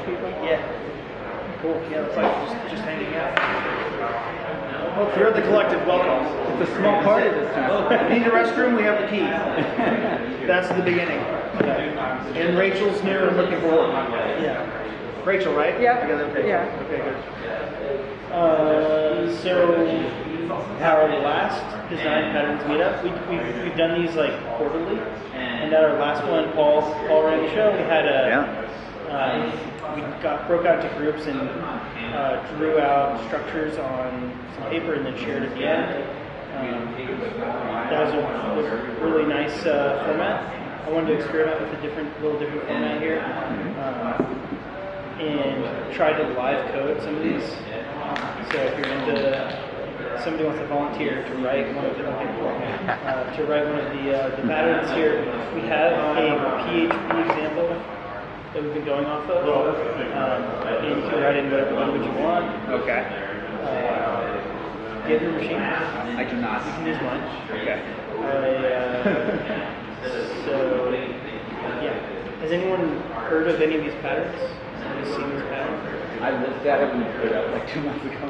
people? Yeah. Cool. Yeah, it's like just hanging out. Well, if you're at the collective, welcome. It's a small party this time. Need a restroom? We have the key. That's the beginning. And Rachel's new and looking forward. Yeah. Rachel, right? Yeah. Okay. Yeah. Okay, good. So our last design patterns meetup, we've done these like quarterly, and at our last one, Paul ran the show. We had we broke out into groups and drew out structures on some paper and then shared at the end. That was a really nice format. I wanted to experiment with a little different format here, and try to live code some of these. So if you're somebody wants to volunteer to write one of the patterns here, we have a PHP example that we've been going off of, and you can write in whatever language you want. Okay. Do you have your machine? I do not. You can use mine. Okay. So, yeah. Has anyone heard of any of these patterns? Have you seen these patterns? I looked at it when you put it up like 2 months ago.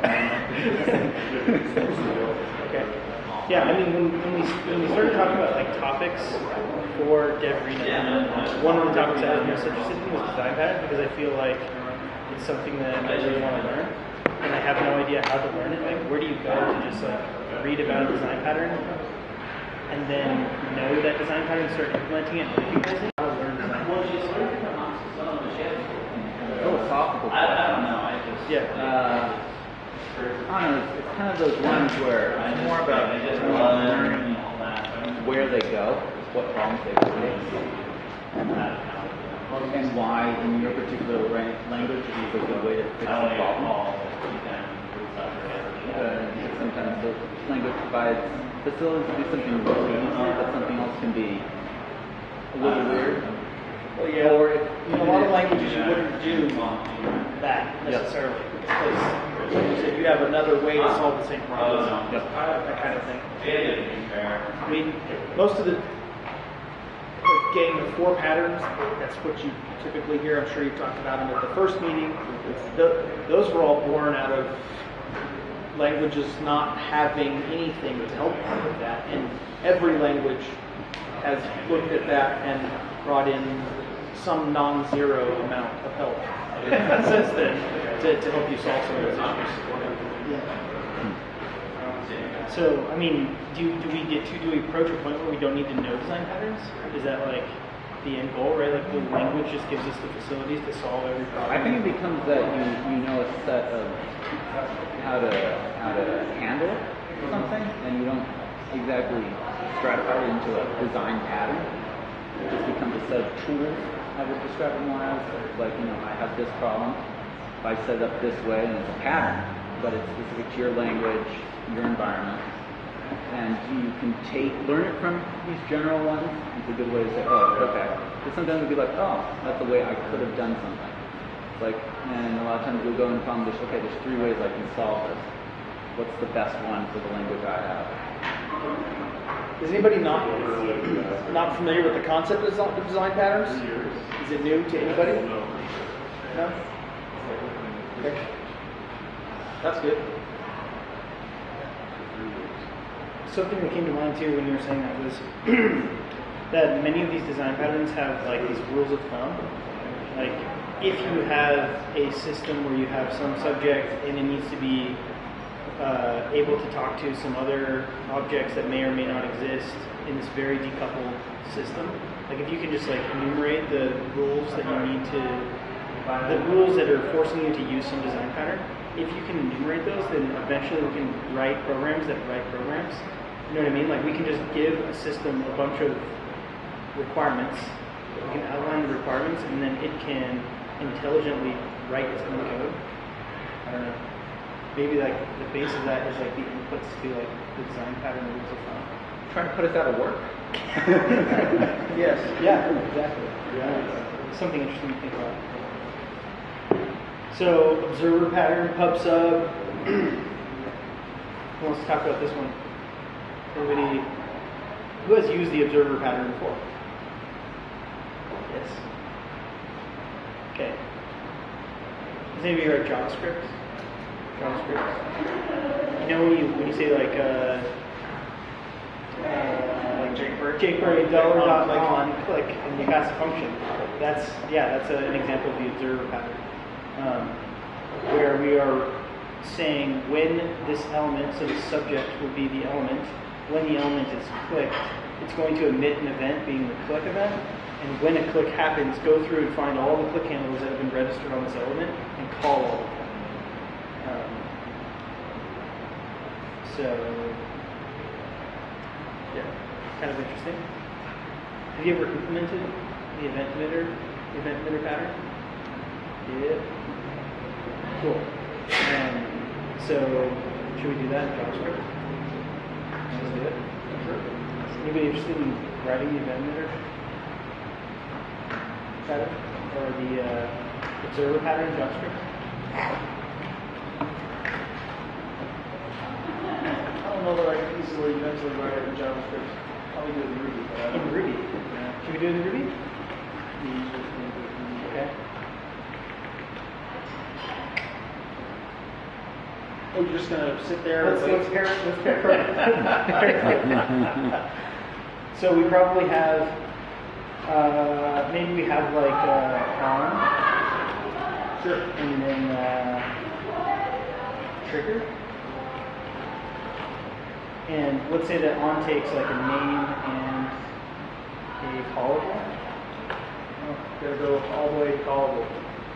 Okay. Yeah, I mean, when we started talking about like topics for DevArena, one of the topics I was most interested in was design pattern, because I feel like it's something that I really want to learn, and I have no idea how to learn it. Like, where do you go to just like read about a design pattern, and then know that design pattern, start implementing it, and recognizing how to learn design pattern? Philosophical. I don't know. Yeah. I don't know, it's kind of those ones where it's more about learning where they go, what problems they face, and why in your particular language is a good way to fix the problem. Sometimes the language provides facilities to do something really easy, but something else can be a little weird. Well, yeah. Or in a lot of languages, you wouldn't do that necessarily. Because you have another way to solve the same problem. That kind of thing. I mean, most of the getting the 4 patterns, that's what you typically hear. I'm sure you talked about them at the first meeting. Those were all born out of languages not having anything to help them with that. And every language has looked at that and brought in some non-zero amount of help since then to help you solve some of those issues. So, I mean, do we approach a point where we don't need to know design patterns? Is that like the end goal, right? Like the language just gives us the facilities to solve every problem? I think it becomes that you know a set of how to handle something, and you don't exactly stratify it into a design pattern. It just becomes a set of tools. I would describe it more as like, I have this problem. If I set it up this way, and it's a pattern, but it's specific to your language, your environment, and you can learn it from these general ones. It's a good way to say, oh, okay. Because sometimes it'll be like, oh, that's the way I could have done something. It's like, and a lot of times we'll go into problem, there's 3 ways I can solve this. What's the best one for the language I have? Is anybody not familiar with the concept of design patterns? Is it new to anybody? No? Okay. That's good. Something that came to mind too when you were saying that was that many of these design patterns have like these rules of thumb. Like if you have a system where you have some subject and it needs to be able to talk to some other objects that may or may not exist in this very decoupled system. Like if you can just like enumerate the rules that you need to, the rules that are forcing you to use some design pattern, if you can enumerate those, then eventually we can write programs that write programs. You know what I mean? Like we can just give a system a bunch of requirements. We can outline the requirements and then it can intelligently write its own code. I don't know. Maybe like the base of that is like the inputs to like the design pattern rules of thumb. Trying to put us out of work? Yes. Yeah, exactly. Yeah. Something interesting to think about. So observer pattern, PubSub. Who wants to talk about this one? Anybody who has used the observer pattern before? Yes. Okay. maybe you write JavaScript. You know when you say like jQuery $on click and you pass a function. That's an example of the observer pattern, where we are saying when this element, so the subject would be the element, when the element is clicked, it's going to emit an event being the click event, and when a click happens, go through and find all the click handles that have been registered on this element and call all of them. So, yeah, kind of interesting. Have you ever implemented the event emitter pattern? Yeah. Cool. So, should we do that in JavaScript? Let's do it. Sure. Anybody interested in writing the event emitter pattern or the observer pattern in JavaScript? I don't know that I can easily eventually write it in JavaScript. Probably do it in Ruby. In Ruby? Yeah. Should we do it in Ruby? Okay. Oh, you're just gonna sit there Let's and wait? pair So we probably have, maybe we have like on. Sure. And then trigger. And let's say that on takes like a name and a callable. Oh, gotta go all the way callable.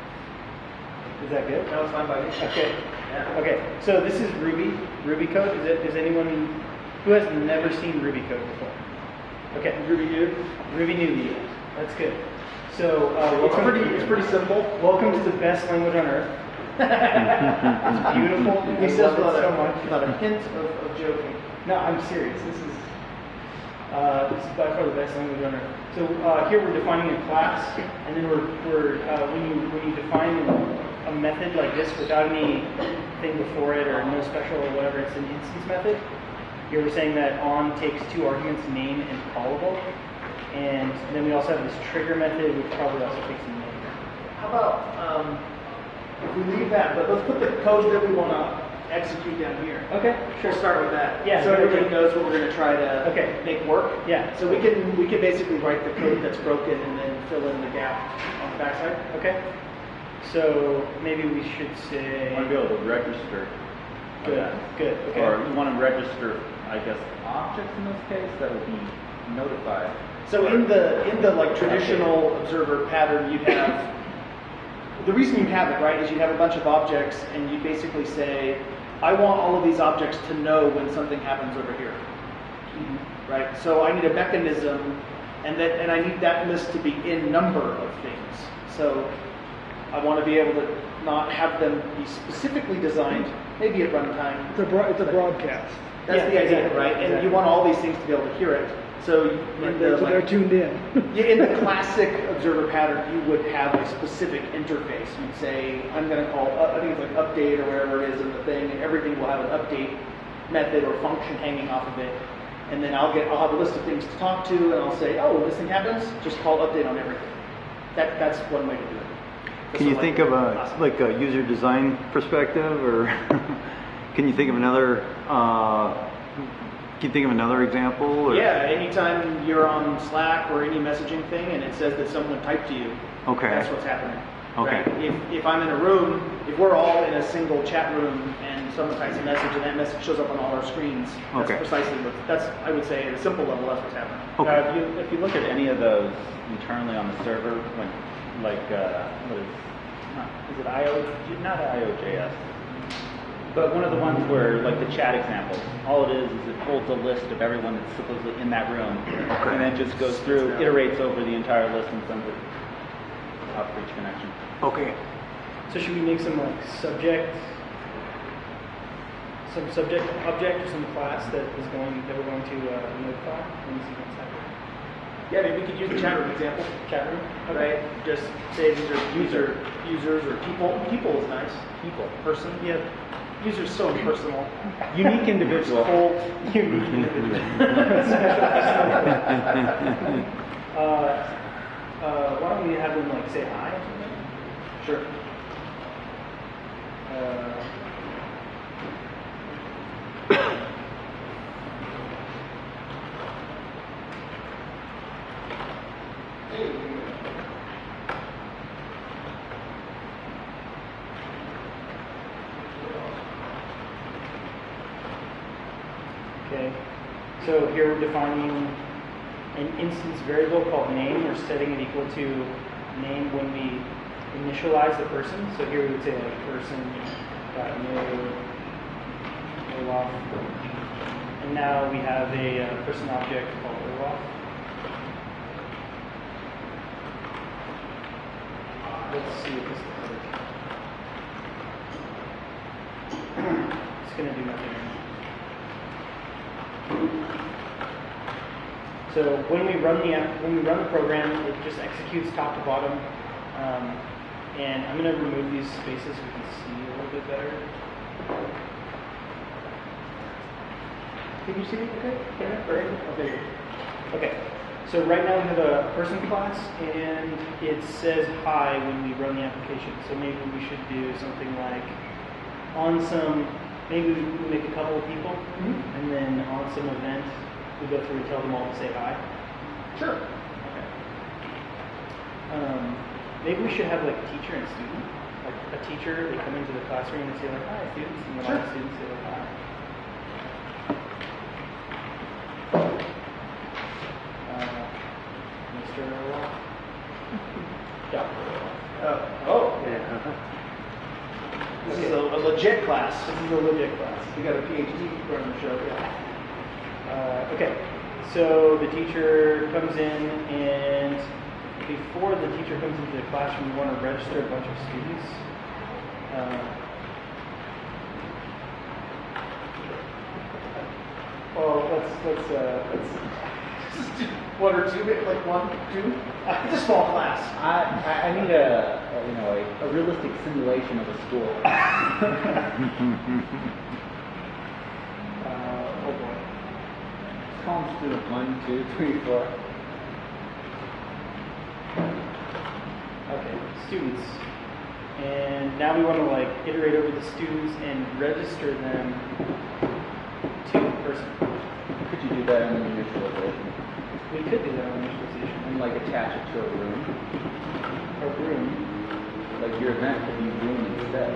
Is that good? That was fine by me. Okay. Yeah. Okay. So this is Ruby code. Is anyone who has never seen Ruby code before? Okay. Ruby new. Ruby newbie. That's good. So It's pretty simple. Welcome to the best language on earth. It's beautiful. He I says love it without so much. not a hint of joking. No, I'm serious. This is by far the best language on earth. So here we're defining a class, and then we're when you define a method like this without anything before it or no special or whatever, it's an instance method. Here we're saying that on takes two arguments, name and callable, and then we also have this trigger method, which probably also takes a name. How about if we leave that, but let's put the code that we want to execute down here. Okay, sure. We'll start with that. Yeah, So good everybody idea. knows what we're going to try to make work. Yeah. So we can basically write the code that's broken and then fill in the gap on the backside. Okay. So maybe we should say. You want to be able to register. Good. Good. Okay. Or you want to register, I guess, objects in this case that would be notified. So in the like traditional observer pattern, you'd have the reason you have it, right, is you have a bunch of objects and you basically say, I want all of these objects to know when something happens over here. Right? So I need a mechanism and I need that list to be in number of things. So I want to be able to not have them be specifically designed, maybe at runtime. It's a broadcast. That's Yeah, the idea, exactly, right? And exactly. you want all these things to be able to hear it. So They're tuned in. in the classic observer pattern, you would have a specific interface. You'd say, I'm going to call, I think it's like update or whatever it is in the thing, and everything will have an update method or function hanging off of it. And then I'll have a list of things to talk to, and I'll say, oh, when this thing happens, just call update on everything. That's one way to do it. Can you think of a user design perspective, or can you think of another? Can you think of another example? Or? Yeah, anytime you're on Slack or any messaging thing, and it says that someone typed to you, Okay. that's what's happening. Okay. Right? If I'm in a room, if we're all in a single chat room and someone types a message and that message shows up on all our screens, that's Okay. precisely I would say, at a simple level, that's what's happening. Okay. If you look at any of those internally on the server, when like what is it not IOJS, but one of the ones where like the chat examples, all it is it holds a list of everyone that's supposedly in that room, and then just goes through, iterates over the entire list and sends it out for each connection. Okay. So should we make some like subject object or some class that we're going to notify when these events happen? Yeah, maybe we could use the chat room example. Chat room. Right? Just say these are users or people. People is nice. Person. Yeah. User's so impersonal. Unique individual. Unique individual. Why don't we have them like say hi or something? Sure. Okay, so here we're defining an instance variable called name. We're setting it equal to name when we initialize the person. So here we would say like person.new Olaf. And now we have a person object called Olaf. Let's see if this looks like. It's going to do nothing. So when we run the program, it just executes top to bottom, and I'm going to remove these spaces so we can see a little bit better. Can you see me? Okay. Yeah. Okay. Okay. So right now we have a person class, and it says hi when we run the application. So maybe we should do something like on some. Maybe we make a couple of people, and then on some event, we go through and tell them all to say hi. Sure. Okay. Maybe we should have like teacher and student. Like a teacher, they come into the classroom and say like, hi students, and then all the students say like, hi. Mr. Olaf. Dr. Olaf. This is a legit class. This is a legit class. You got a PhD running the show. Yeah. Okay, so the teacher comes in, and before the teacher comes into the classroom, we want to register a bunch of students. Let's One or two, like one, two. It's a small class. I need a realistic simulation of a school. oh boy. Call them student 1, 2, 3, 4. Okay, students. And now we want to like iterate over the students and register them to the person. Could you do that in the initialization? We could do that on initialization. And like attach it to a room? A room. Like your event could be room instead.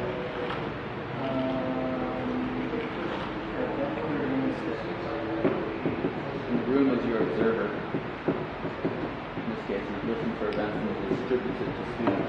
And the room is your observer. In this case, it listens for events and it distributes it to students.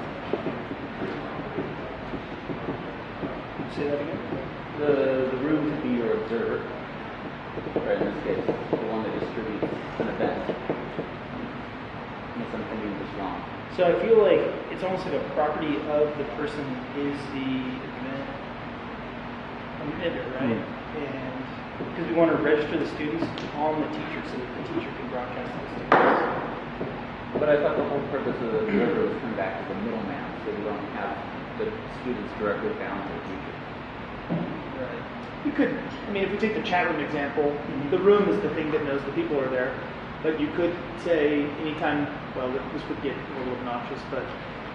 Say that again? The room could be your observer. Right, in this case, the one that distributes an event. Unless I'm thinking this wrong. So I feel like it's almost like a property of the person is the event emitter, right? And because we want to register the students on the teacher so that the teacher can broadcast to the students. But I thought the whole purpose of the observer was come back to the middleman, so you don't have the students directly bound to the teacher. Right. You could, I mean, if we take the chat room example, the room is the thing that knows the people are there. But you could say anytime, well, this would get a little obnoxious, but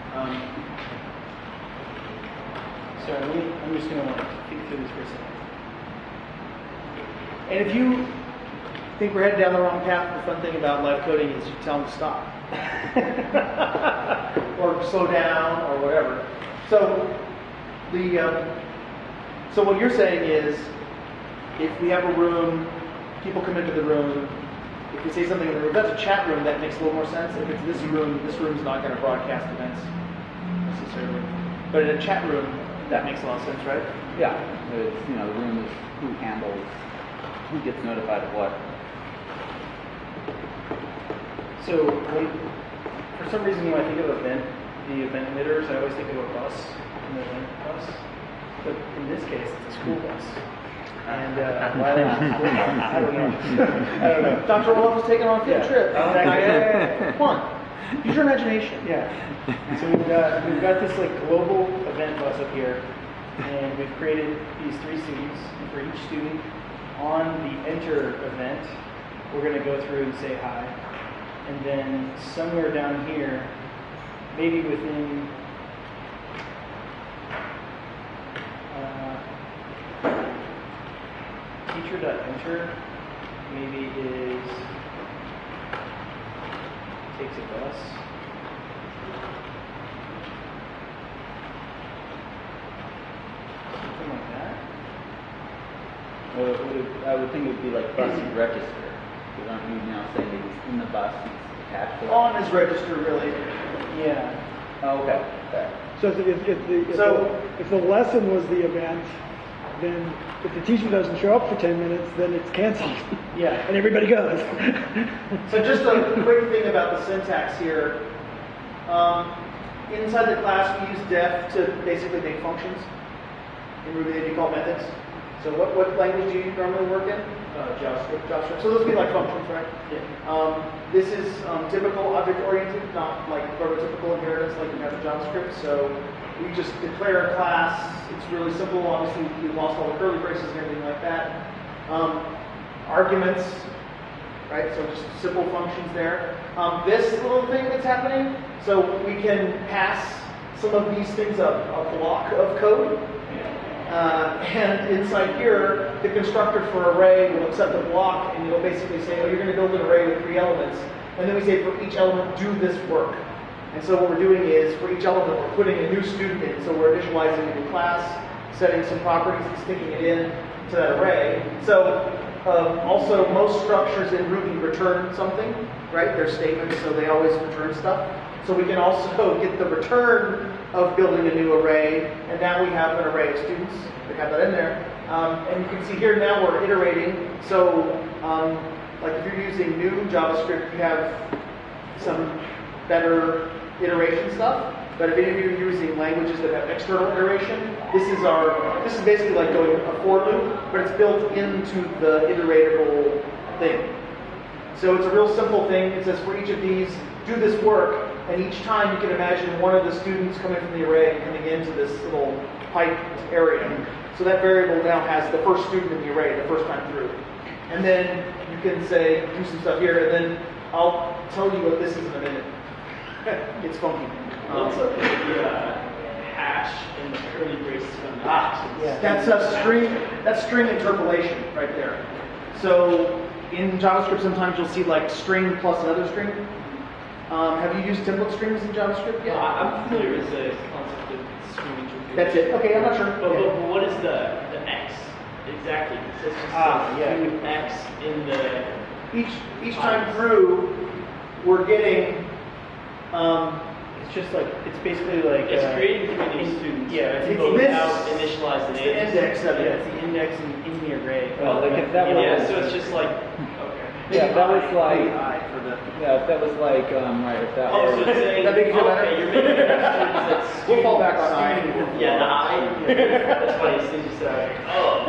So I'm just going to think through this for a second. and if you think we're headed down the wrong path, the fun thing about live coding is you tell them to stop. or slow down, or whatever. So so what you're saying is, if we have a room, people come into the room, if we say something in the room, that's a chat room, that makes a little more sense. If it's this room's not going to broadcast events necessarily. But in a chat room, that makes a lot of sense, right? Yeah, it's, the room is who handles, who gets notified of what. So for some reason when I think of the event emitters, I always think of a bus, an event bus. But in this case, it's a school bus. And why they have a school bus? I don't know. Dr. Olaf was taken on a field trip. Exactly. Come on, use your imagination. Yeah. So we've got this like global event bus up here, and we've created these 3 students. And for each student on the enter event, we're going to go through and say hi. And then somewhere down here, maybe within teacher.enter maybe is takes a bus. Something like that. Well, I would think it would be like bus register. Because aren't you now saying that he's in the bus, he's attached to it? On his register, really. Yeah. Oh, okay. Okay. So if the lesson was the event, then if the teacher doesn't show up for 10 minutes, then it's canceled. Yeah. And everybody goes. So just a quick thing about the syntax here. Inside the class, we use def to basically make functions. In Ruby, they do call methods. So what language do you normally work in? JavaScript. JavaScript. So those would be like functions, right? Yeah. This is typical object-oriented, not like prototypical inheritance like you have in JavaScript. So we just declare a class. It's really simple. Obviously, we lost all the curly braces and everything like that. Arguments, right? So just simple functions there. This little thing that's happening, so we can pass some of these things a block of code. And inside here, the constructor for array will accept a block, and it'll basically say, oh, you're going to build an array with 3 elements. And then we say, for each element, do this work. And so what we're doing is, for each element, we're putting a new student in. So we're initializing a new class, setting some properties, and sticking it in to that array. So also, most structures in Ruby return something, right? They're statements, so they always return stuff. So we can also get the return of building a new array, and now we have an array of students. We have that in there. And you can see here now we're iterating. So like if you're using new JavaScript, you have some better iteration stuff. But if any of you are using languages that have external iteration, this is basically like going a for loop, but it's built into the iteratable thing. So it's a real simple thing. It says for each of these, do this work, and each time you can imagine one of the students coming from the array and coming into this little piped area. So that variable now has the first student in the array the first time through. And then you can say, do some stuff here, and then I'll tell you what this is in a minute. It's funky. What's up with the hash and the curly braces on the yeah. That's a string. That's string interpolation right there. So in JavaScript, sometimes you'll see like string plus another string. Have you used template strings in JavaScript yet? I'm familiar with the concept of string interpolation. That's it. Okay, I'm not sure. But what is the X exactly? It says just X in the Each time through, we're getting. It's just like, it's basically like... it's creating for new students. Yeah, right? it's But this- without initialize the It's names. the index of Yeah, it. it's the index in the array. Well, like if that was... Yeah, so it's just like, okay. Yeah, that was like... I for the. Yeah, if that was like, right, if that Oh, was... so it's saying, That make you feel better? okay, you're making students We'll fall back on I. Yeah, the I. That's funny. As soon as you said, oh.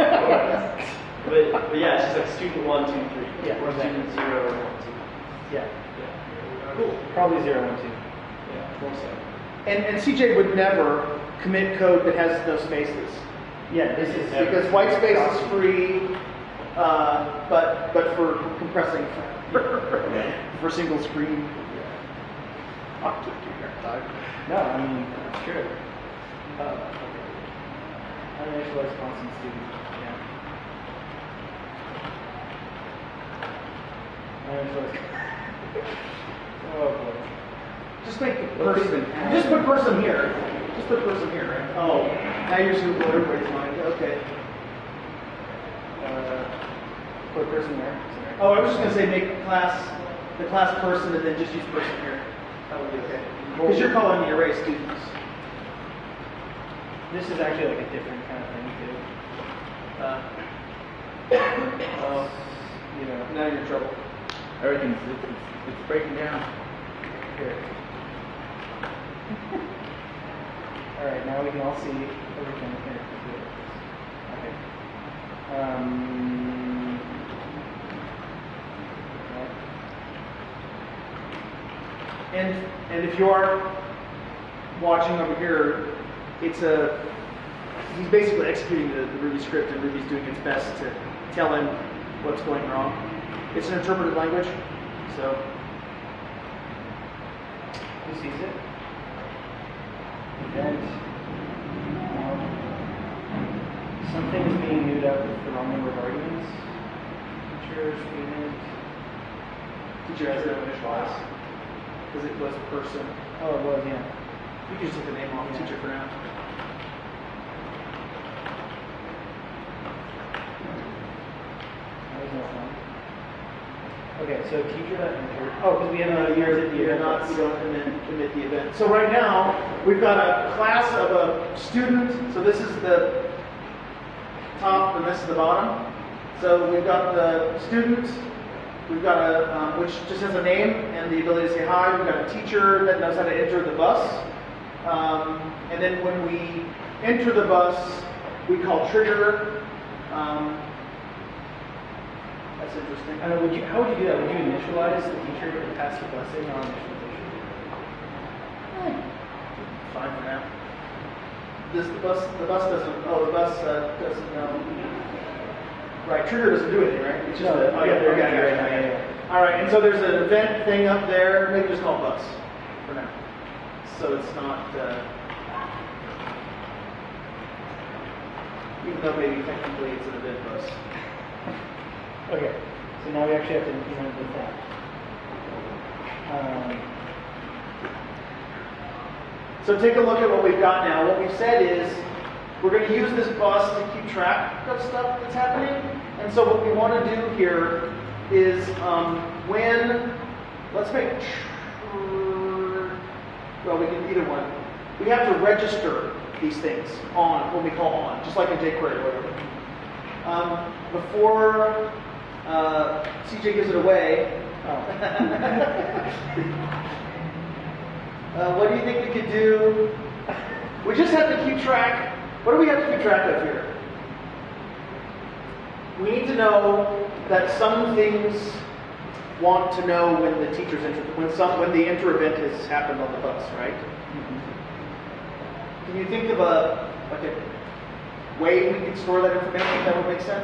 But yeah, it's just like student 1, 2, 3. Yeah, Or exactly. student 0, 1, 2. Yeah, Cool. probably 0, 1, 2. Yeah, more so. And CJ would never commit code that has no spaces. Yeah, this is... Because white space is free, but for compressing for single screen. No, I mean, sure. Uninitialized constant student, yeah. Uninitialized... Oh, boy. Just make What's person. even- Just put person here. Just put person here, right? Oh, now you're just gonna blow everybody's mind. Okay. Put person there. Oh, I was just gonna say make the class person and then just use person here. That would be okay. Because you're calling the array students. This is actually like a different kind of thing too. You know, Now you're in trouble. Everything's... It's breaking down. here. All right, now we can all see everything here. Okay. And if you are watching over here, he's basically executing the Ruby script, and Ruby's doing its best to tell him what's going wrong. It's an interpreted language, so Who sees it? Event. Something is being newed up with the wrong number of arguments. teachers, students. Teacher has no initialize because it was person. Oh, it was, yeah. You can just take the name off teacher for now. That was no fun. Okay, so teacher that entered. Oh, because we haven't You're not, you don't commit the event. So right now, we've got a class of a student. So this is the top and this is the bottom. So we've got the student, we've got a, which just has a name and the ability to say hi. We've got a teacher that knows how to enter the bus. And then when we enter the bus, we call trigger. That's interesting. I don't know, how would you do that? Would you initialize the teacher and pass the bus in on initialization? Fine for now. The bus doesn't know. Right, trigger doesn't do anything, right? It's just No, oh yeah, there you go. yeah. All right, and so there's an event thing up there. Maybe just call it bus for now. So it's not, even though maybe technically it's an event bus. Okay, so now we actually have to implement the thing. So take a look at what we've got now. What we've said is we're going to use this bus to keep track of stuff that's happening. And so what we want to do here is when, let's make, well, we can either one. We have to register these things on, what we call on, just like in jQuery or whatever. Before CJ gives it away, what do you think we could do? We just have to keep track. What do we have to keep track of here? We need to know that some things want to know when the teacher's enter, when the enter event has happened on the bus, right? Mm-hmm. Can you think of a way we could store that information that would make sense?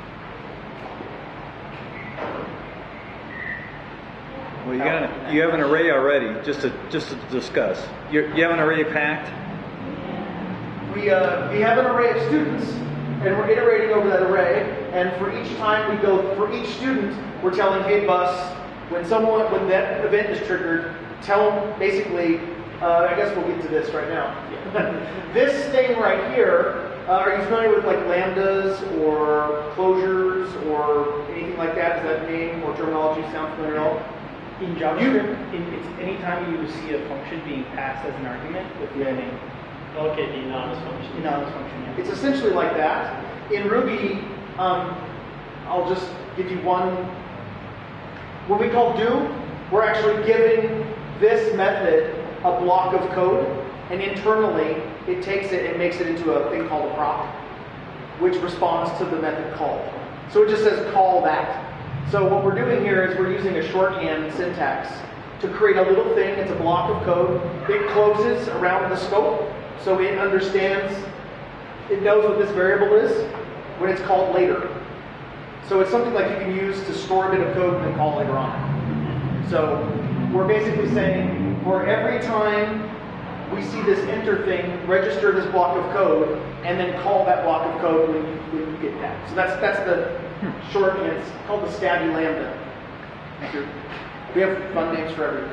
Well, you have an array already, just to discuss. You have an array packed. We have an array of students, and we're iterating over that array. And for each time we go, for each student, we're telling, hey bus, when that event is triggered, tell them basically. I guess we'll get to this right now. This thing right here. Are you familiar with like lambdas or closures or anything like that? Does that name or terminology sound familiar at all? In JavaScript, it's anytime you see a function being passed as an argument with the name. Okay, the anonymous function. Anonymous function, yeah. It's essentially like that. In Ruby, I'll just give you one. When we call do, we're actually giving this method a block of code, and internally it takes it and makes it into a thing called a prop, which responds to the method called. So it just says call that. So what we're doing here is we're using a shorthand syntax to create a little thing. It's a block of code. It closes around the scope, so it understands, it knows what this variable is when it's called later. So it's something like you can use to store a bit of code and then call later on. So we're basically saying for every time we see this enter thing, register this block of code, and then call that block of code when you get that. So that's the shorthand. It's called the Stabby Lambda. We have fun names for everything.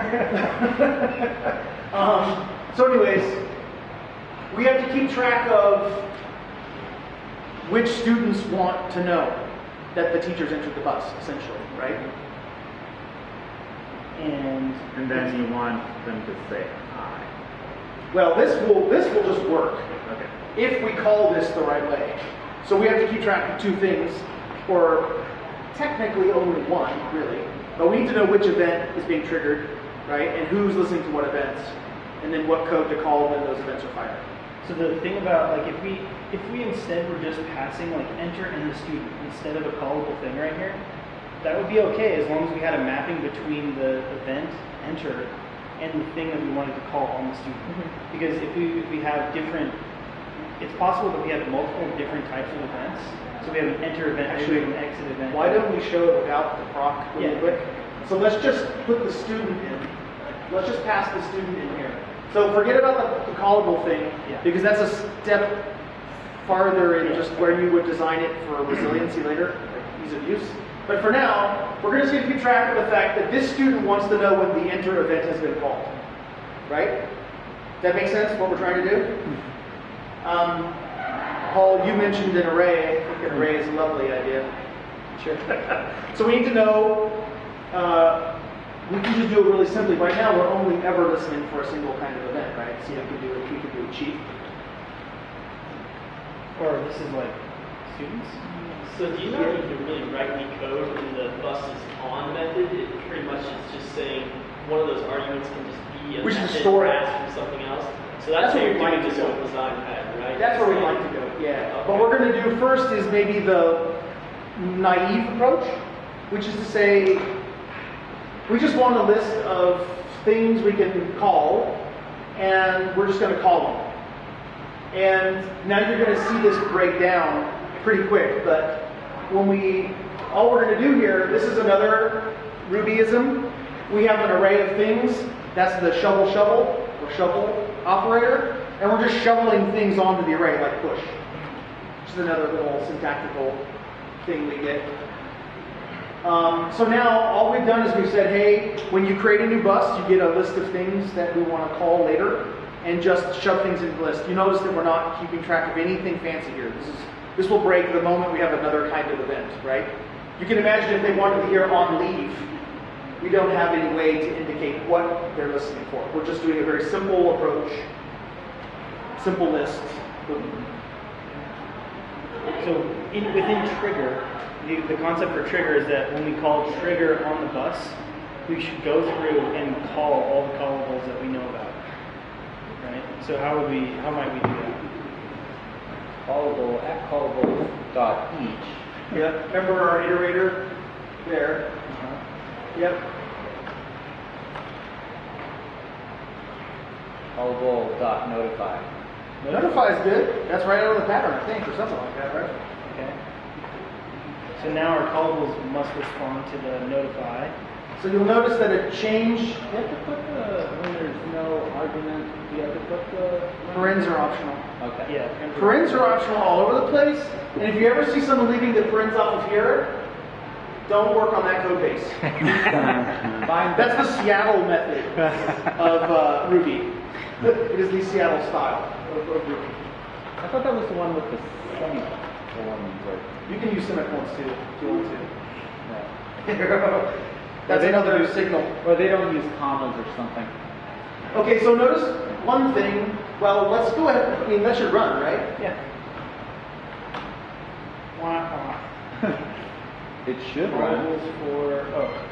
So anyways, we have to keep track of which students want to know that the teachers entered the bus, essentially, right? And then you want them to say hi. Well, this will just work Okay. if we call this the right way. So we have to keep track of two things, or technically only one, really. But we need to know which event is being triggered, right? And who's listening to what events, and then what code to call when those events are fired. So the thing about like if we instead were just passing like enter and the student instead of a callable thing right here, that would be okay as long as we had a mapping between the event enter and the thing that we wanted to call on the student. Mm-hmm. Because if we have different, it's possible that we have multiple different types of events. So we have an enter event, actually an exit event. Why don't we show it without the proc really quick? So let's just put the student in. Let's just pass the student in here. So forget about the callable thing, because that's a step farther in just where you would design it for resiliency later, like ease of use. But for now, we're just going to keep track of the fact that this student wants to know when the enter event has been called. Right? Does that make sense, what we're trying to do? Paul, you mentioned an array. I think an array is a lovely idea. Sure. So we need to know, we can just do it really simply. Right now, we're only ever listening for a single kind of event, right? So we could do it cheap. Or this is like students? So do you not need to really write any code in the buses on method? It pretty much is just saying one of those arguments can just be a We should method store it. passed from something else. So that's what where you're we'd like doing to just go. with design pad, right? That's where we like to go, yeah. But what we're going to do first is maybe the naive approach, which is to say, we just want a list of things we can call, and we're just going to call them. And now you're going to see this break down pretty quick, but all we're going to do here, this is another Rubyism. We have an array of things. That's the shovel or shovel operator, and we're just shoveling things onto the array like push. Which is another little syntactical thing we get. So now all we've done is we've said, hey, when you create a new bus, you get a list of things that we want to call later, and just shove things into the list. You notice that we're not keeping track of anything fancy here. This will break the moment we have another kind of event, right? You can imagine if they wanted to hear on leave, we don't have any way to indicate what they're listening for. We're just doing a very simple approach, simple list. So within trigger, the concept for trigger is that when we call trigger on the bus, we should go through and call all the callables that we know about. Right? So how might we do that? Callable at callable dot each. Yep. Remember our iterator there? Yep. Callable dot notify. Notify is good. That's right out of the pattern, I think, or something like that, right? Okay. So now our callables must respond to the notify. So you'll notice that a change, You have to put when there's no argument, you have to put the... parens are optional. Okay. Yeah. Parens are optional all over the place, and if you ever see someone leaving the parens off of here, don't work on that code base. That's the Seattle method of Ruby. It is the Seattle style of Ruby. I thought that was the one with the semicolons. Or... You can use semicolons too, if you want to. Yeah. That's They don't another use- signal. Or they don't use commas or something. Okay, so notice one thing. Well, let's go ahead. I mean, that should run, right? Yeah. Wah, wah. It should run. Callables for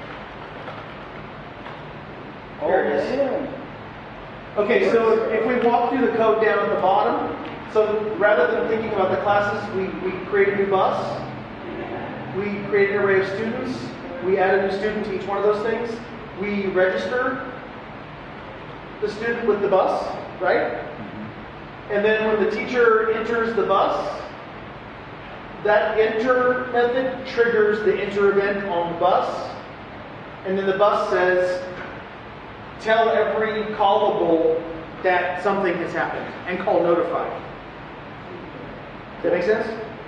There it is. Okay, so if we walk through the code down at the bottom, so rather than thinking about the classes, we create a new bus. We create an array of students. We add a new student to each one of those things. We register the student with the bus, right? And then when the teacher enters the bus, that enter method triggers the enter event on the bus. And then the bus says, tell every callable that something has happened, and call notify. Does that make sense?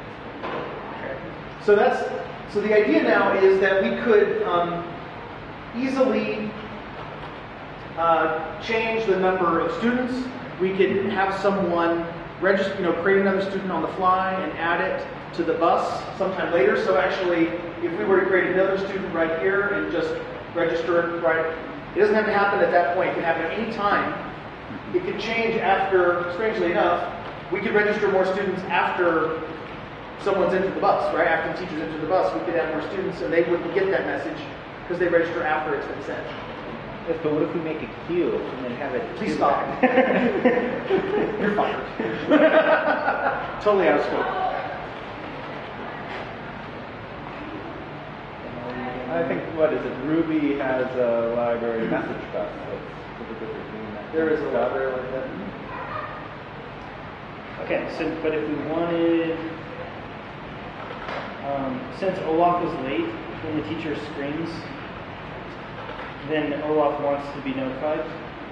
So the idea now is that we could easily change the number of students. We could have someone register, create another student on the fly and add it to the bus sometime later. So actually, if we were to create another student right here and just register it right, it doesn't have to happen at that point. It can happen at any time. It could change after, strangely enough, we could register more students after someone's entered the bus, right? After the teachers enter the bus, we could have more students and they wouldn't get that message because they register after it's been sent. Yes, but what if we make a queue and then have it... Please stop. You're fired. Totally out of scope. I think, what is it, Ruby has a library message bus that's typically doing that. There is a library like that. Okay, so but if we wanted, since Olaf was late when the teacher screams, then Olaf wants to be notified.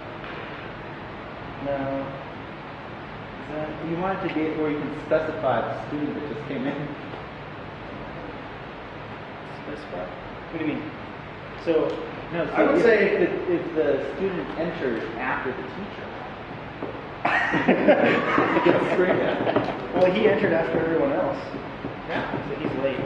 No. Is that? You want it to be where you can specify the student that just came in. specify? What do you mean? So, No, so I would if, say- if the student enters after the teacher. well, he entered after everyone else, Yeah. so he's late.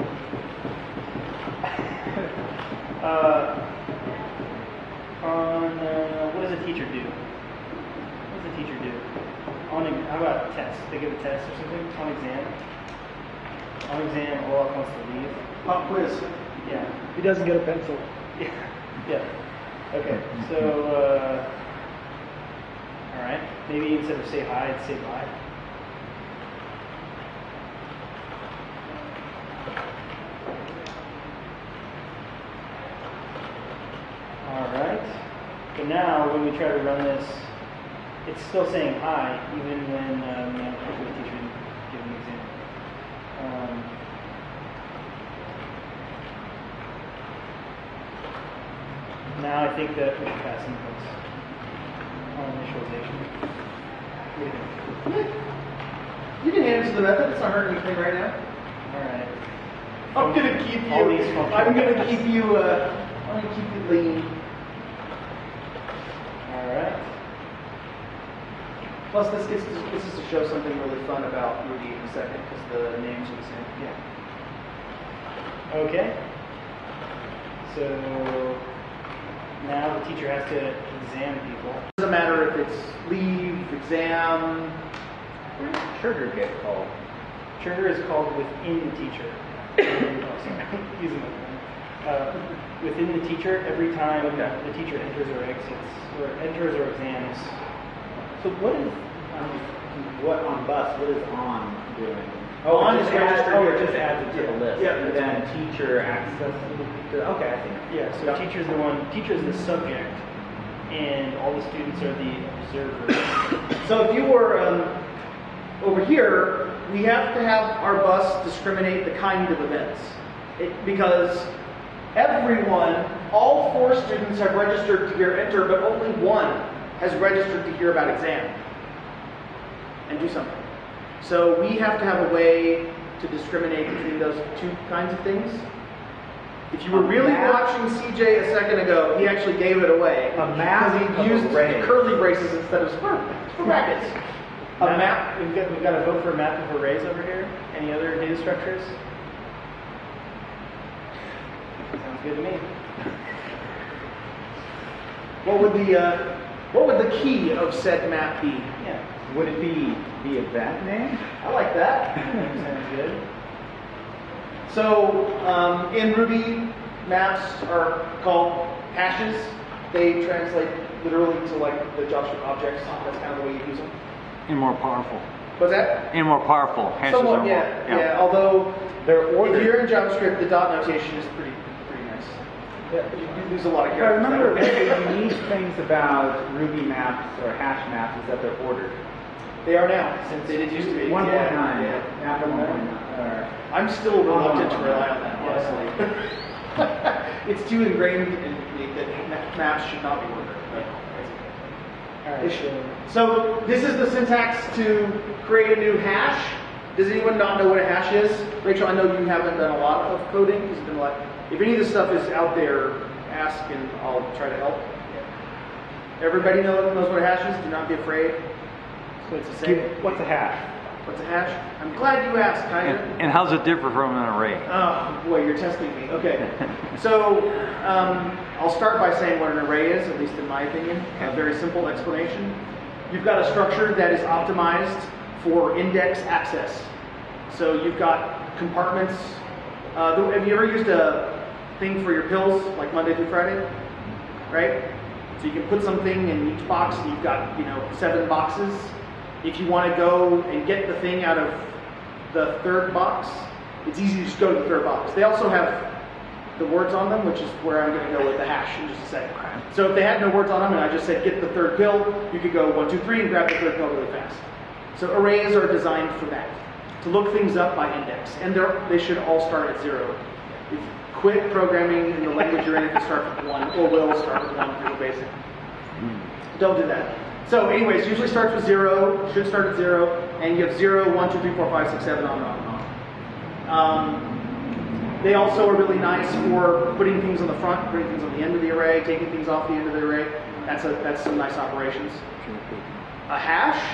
What does a teacher do? What does a teacher do? How about tests? They give a test or something? On exam? On exam, Olaf wants to leave. Pop quiz. Yeah. He doesn't get a pencil. Yeah. Yeah. Okay. So, all right. Maybe instead of say hi, it's say bye. All right. But now, when we try to run this, it's still saying hi, even when the teacher didn't give an exam. Now I think that we should pass inputs on initialization. What do you think? You can hand it to the method. It's not hurting anything right now. All right. I'm gonna keep All you. these functional I'm gonna methods. keep you. I'm gonna keep you lean. All right. Plus, this is to show something really fun about Ruby in a second because the names are the same. Yeah. Okay. So now the teacher has to exam people. It doesn't matter if it's leave, exam. Where does trigger get called? Trigger is called within the teacher. Oh, sorry. Using my phone. Within the teacher, every time the teacher enters or exits, or enters or exams. So what is what on bus? What is on doing? On it is just adds- registered Oh, here. it just adds it to the list. Yeah, And that's then teacher access to the. Okay, I see. Yeah, so teacher's the one. Teacher's the subject, and all the students are the observers. So if you were over here, we have to have our bus discriminate the kind of events. Because everyone, all 4 students have registered to hear enter, but only 1 has registered to hear about exam and do something. So we have to have a way to discriminate between those 2 kinds of things. If you were really watching CJ a second ago, he actually gave it away. A map because he of used arrays. curly braces instead of square brackets. A map. We've got to vote for a map of arrays over here. Any other data structures? Sounds good to me. What would the key of said map be? Yeah, Would it be the event name? I like that. sounds good. So in Ruby, maps are called hashes. They translate literally to like the JavaScript objects. That's kind of the way you use them. And more powerful. What's that? And more powerful. Hashes Somewhat, are more. yeah. Although They're ordered. if you're in JavaScript, the dot notation is pretty nice. You lose a lot of I characters. remember one that of way. the unique things about Ruby maps or hash maps is that they're ordered. They are now, since they did used to be. 1.9. Yeah. After 1.9. I'm still reluctant to rely on that, honestly. It's too ingrained in me that maps should not be ordered. But All they right, should. So this is the syntax to create a new hash. Does anyone not know what a hash is? Rachel, I know you haven't done a lot of coding. Because you've been like, if any of this stuff is out there, ask and I'll try to help. Everybody knows what a hash is. Do not be afraid. So it's the same. What's a hash? What's a hash? I'm glad you asked, Tyler. And how's it differ from an array? Oh boy, you're testing me. Okay, so I'll start by saying what an array is, at least in my opinion. A very simple explanation. You've got a structure that is optimized for index access. So you've got compartments. Have you ever used a thing for your pills, like Monday through Friday? Right? So you can put something in each box, and you've got 7 boxes. If you want to go and get the thing out of the 3rd box, it's easy to just go to the 3rd box. They also have the words on them, which is where I'm going to go with the hash in just a second. So if they had no words on them and I just said get the 3rd pill, you could go 1, 2, 3 and grab the 3rd pill really fast. So arrays are designed for that, to look things up by index. And they should all start at 0. If quit programming in the language you're in if you start with 1, or will start with 1 for the basic. Don't do that. So anyways, usually starts with 0, should start at 0, and you have 0, 1, 2, 3, 4, 5, 6, 7, on and on and on. They also are really nice for putting things on the front, putting things on the end of the array, taking things off the end of the array. That's some nice operations. A hash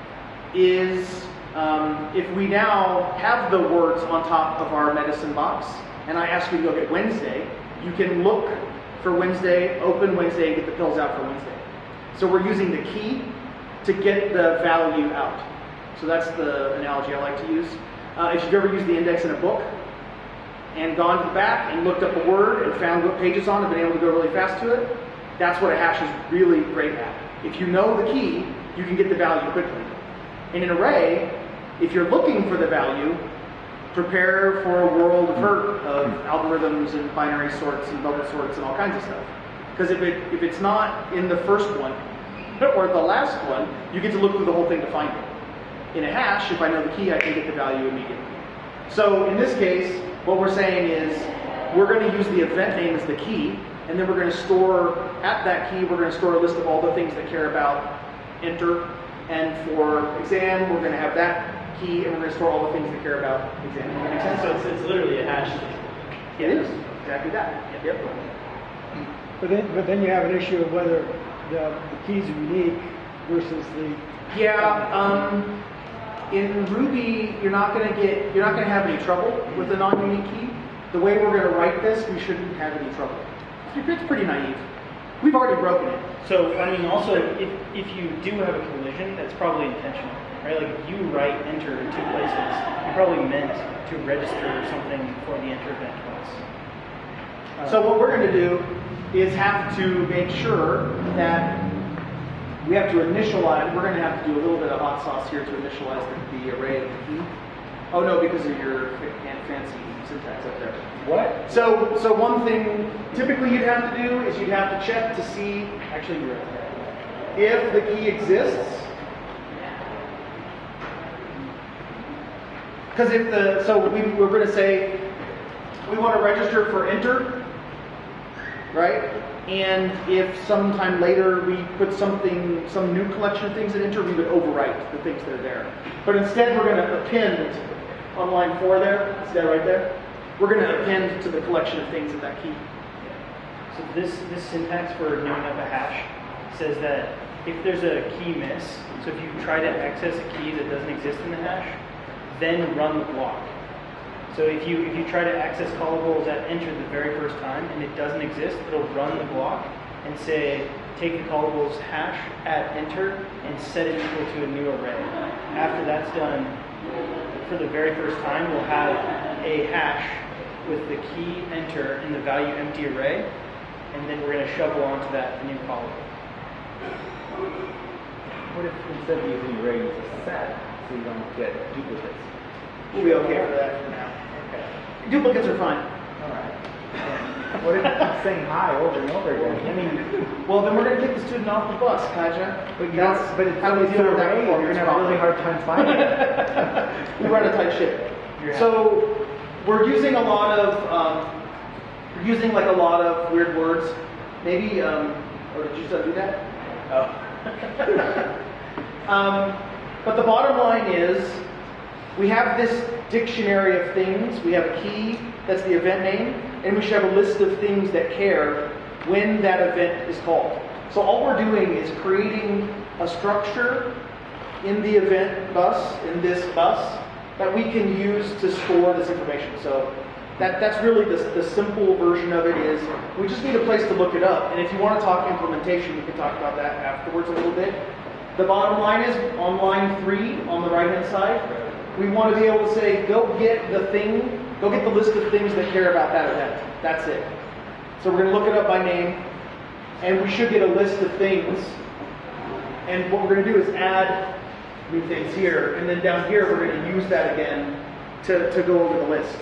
is if we now have the words on top of our medicine box, and I ask you to go get Wednesday, you can look for Wednesday, open Wednesday, and get the pills out for Wednesday. So we're using the key to get the value out. So that's the analogy I like to use. If you've ever used the index in a book and gone to the back and looked up a word and found what page it's on and been able to go really fast to it, that's what a hash is really great at. If you know the key, you can get the value quickly. In an array, if you're looking for the value, prepare for a world of hurt of algorithms and binary sorts and bubble sorts and all kinds of stuff. Because if it's not in the first one or the last one, you get to look through the whole thing to find it. In a hash, if I know the key, I can get the value immediately. So in this case, what we're saying is we're going to use the event name as the key, and then we're going to store, at that key, we're going to store a list of all the things that care about enter. And for exam, we're going to have that key, and we're going to store all the things that care about exam. Does that make sense? So it's literally a hash. It is. Exactly that. Yep. But then you have an issue of whether the keys are unique versus the. Yeah. In Ruby, you're not going to have any trouble with a non-unique key. The way we're going to write this, we shouldn't have any trouble. It's pretty naive. We've already broken it. So, I mean, also, if you do have a collision, that's probably intentional, right? Like, if you write enter in two places, you probably meant to register something for the enter event twice. So what we're going to do is have to make sure that we have to initialize. We're going to have to do a little bit of hot sauce here to initialize the array of the key. Oh no, because of your fancy syntax up there. What? So one thing typically you'd have to do is you'd have to check to see, actually you're right there, if the key exists. Because we're going to say we want to register for enter, right? And if sometime later we put some new collection of things that enter, we would overwrite the things that are there. But instead we're going to append on line 4 there, see that right there? We're going to append to the collection of things in that key. So this syntax for knowing up a hash says that if there's a key miss, so if you try to access a key that doesn't exist in the hash, then run the block. So if you try to access callables at enter the very first time and it doesn't exist, it'll run the block and say, take the callables hash at enter and set it equal to a new array. After that's done, for the very first time, we'll have a hash with the key enter and the value empty array, and then we're going to shovel onto that the new callable. What if instead of using array, you use a set so you don't get duplicates? We'll be okay for that for now. Okay. Duplicates are fine. All right. What if I'm saying hi over and over again? I mean, Well, then we're going to kick the student off the bus, Kaja. but it's how we deal with that array, before. you're going to have a really hard time finding it. We run a tight ship. So we're using a lot of weird words. Maybe or did you still do that? Oh. But the bottom line is we have this dictionary of things. We have a key, that's the event name, and we should have a list of things that care when that event is called. So all we're doing is creating a structure in the event bus, in this bus, that we can use to store this information. So that's really the simple version of it is we just need a place to look it up. And if you want to talk implementation, we can talk about that afterwards a little bit. The bottom line is on line 3 on the right-hand side, we want to be able to say, go get the list of things that care about that event. That's it. So we're going to look it up by name, and we should get a list of things. And what we're going to do is add new things here, and then down here we're going to use that again to go over the list.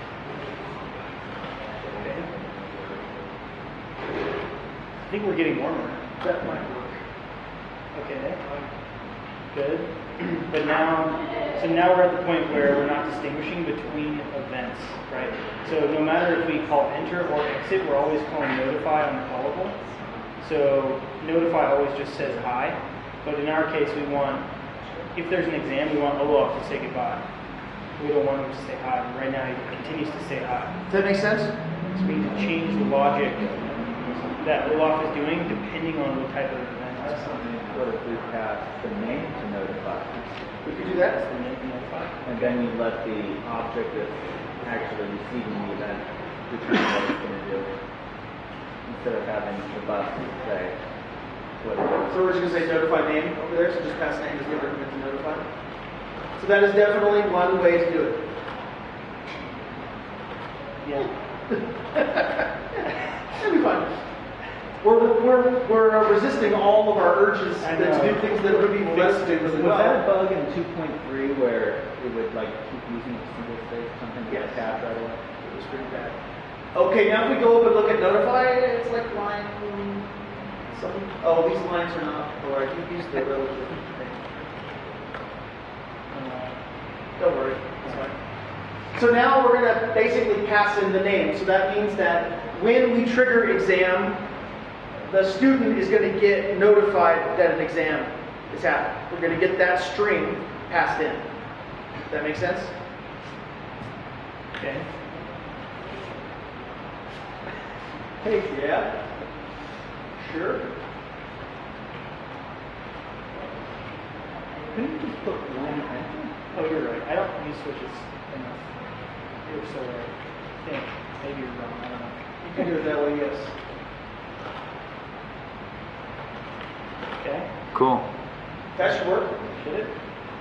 I think we're getting warmer. That might work. Okay, good. But now we're at the point where we're not distinguishing between events, right? So no matter if we call enter or exit, we're always calling notify on the callable. So notify always just says hi, but in our case we want, if there's an exam, we want OAuth to say goodbye. We don't want him to say hi. Right now, he continues to say hi. Does that make sense? So we need to change the logic that Olaf is doing depending on what type of event. What if we pass the name to notify? We could do that. The name notify. And then you let the object that's actually receiving the event determine what it's going to do. Instead of having the bus say what it is. So we're just going to say notify name over there, so just pass name as the argument to notify. So that is definitely one way to do it. Yeah. That'd be fun. We're resisting all of our urges I to know. do things that would be fixed Was really that a well. bug in 2.3 where it would like keep using a single space, something that Yes. tab right away? It was pretty bad. Okay, now if we go up and look at notify, it's like line something. Oh, these lines are not correct. You used the relative thing. Don't worry, it's fine. So now we're going to basically pass in the name. So that means that when we trigger exam, the student is going to get notified that an exam is happening. We're going to get that string passed in. Does that make sense? Okay. Hey, yeah. Sure. Couldn't you just put one enter? Oh, you're right. I don't use switches enough. You're so right. I think maybe you're wrong. I don't know. You can do it that way, yes. Okay. Cool. That should work. Should it?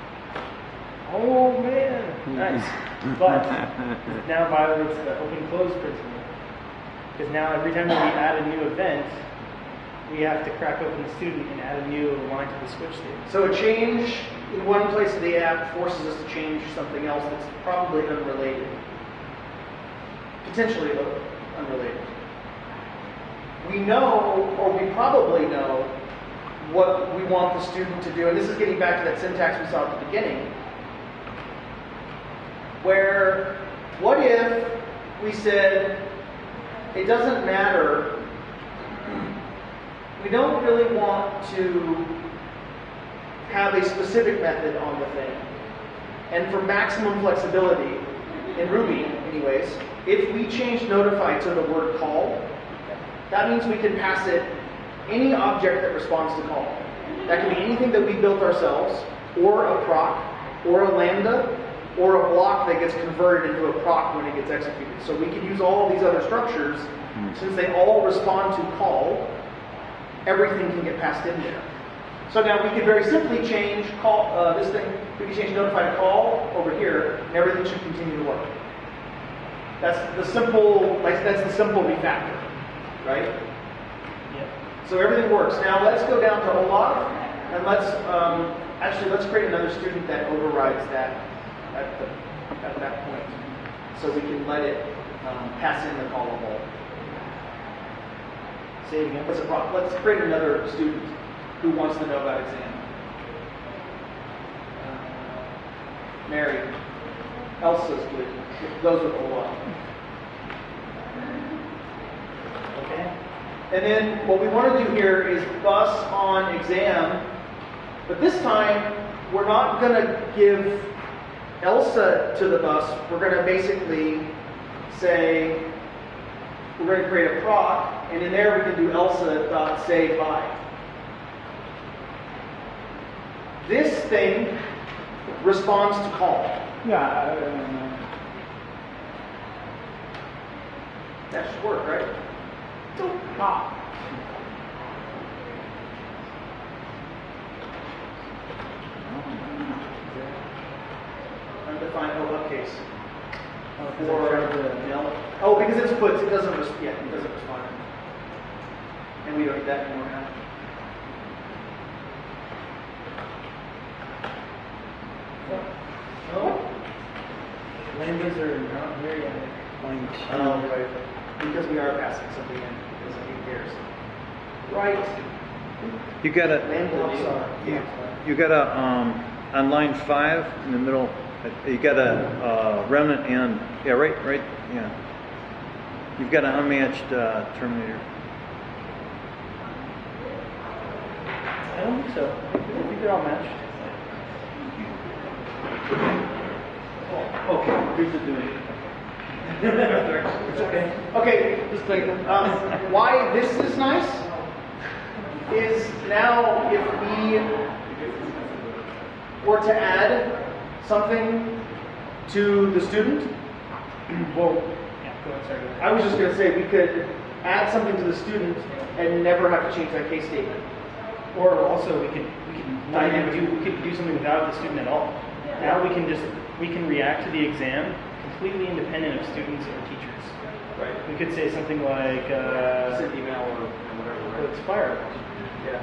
Oh man, nice. But now violates the open-close principle. Because now every time that we add a new event, we have to crack open the student and add a new line to the switch state. So a change in one place of the app forces us to change something else that's probably unrelated. Potentially unrelated. We know, or we probably know, what we want the student to do. And this is getting back to that syntax we saw at the beginning. Where, what if we said, it doesn't matter, we don't really want to have a specific method on the thing. And for maximum flexibility, in Ruby anyways, if we change notify to the word call, that means we can pass it any object that responds to call. That can be anything that we built ourselves, or a proc, or a lambda, or a block that gets converted into a proc when it gets executed. So we can use all of these other structures. Since they all respond to call, everything can get passed in there. So now we could very simply change call this thing. We can change notify to call over here, and everything should continue to work. That's the simple refactor, right? Yep. So everything works. Now let's go down to Olaf, and let's create another student that overrides that at that point, so we can let it pass in the callable. Say it again. Let's create another student who wants to know about exam. Mary, Elsa's good. Those with Olaf. Okay. And then what we want to do here is bus on exam, but this time we're not going to give Elsa to the bus. We're going to basically say we're going to create a proc, and in there we can do Elsa.say by. This thing responds to call. Yeah. That should work, right? Undefined uppercase. Oh, because it's puts, it doesn't respond. And we don't need that anymore now. No? Lambdas are not here yet. Oh, right. Because we are passing something in, because who cares? Right. You gotta, Lambdas are. you gotta, on line 5 in the middle, you got a remnant and, yeah, right, yeah. You've got an unmatched terminator. I don't think so. I think they're all matched. Cool. Okay, here's the doing. It's okay. Okay, just like why this is nice is now if we were to add something to the student, well, Yeah, go ahead, sorry. I was just going to say we could add something to the student and never have to change that case statement. Or also we could not even do something without the student at all. Now we can react to the exam completely independent of students or teachers. Right. We could say something like Send email or whatever. it's fire. Yeah.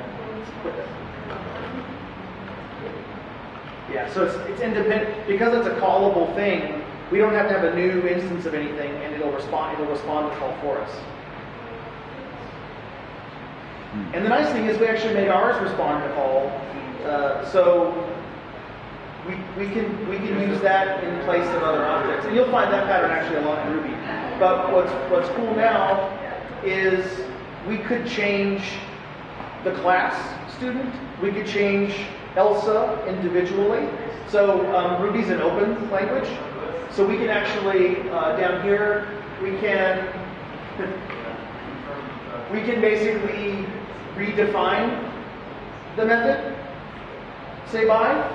Yeah, so it's independent because it's a callable thing. We don't have to have a new instance of anything, and it'll respond to call for us. And the nice thing is we actually made ours respond to call, so we can use that in place of other objects, and you'll find that pattern actually a lot in Ruby. But what's cool now is we could change the class student. We could change Elsa individually. So Ruby's an open language, so we can actually down here we can basically redefine the method. Say bye.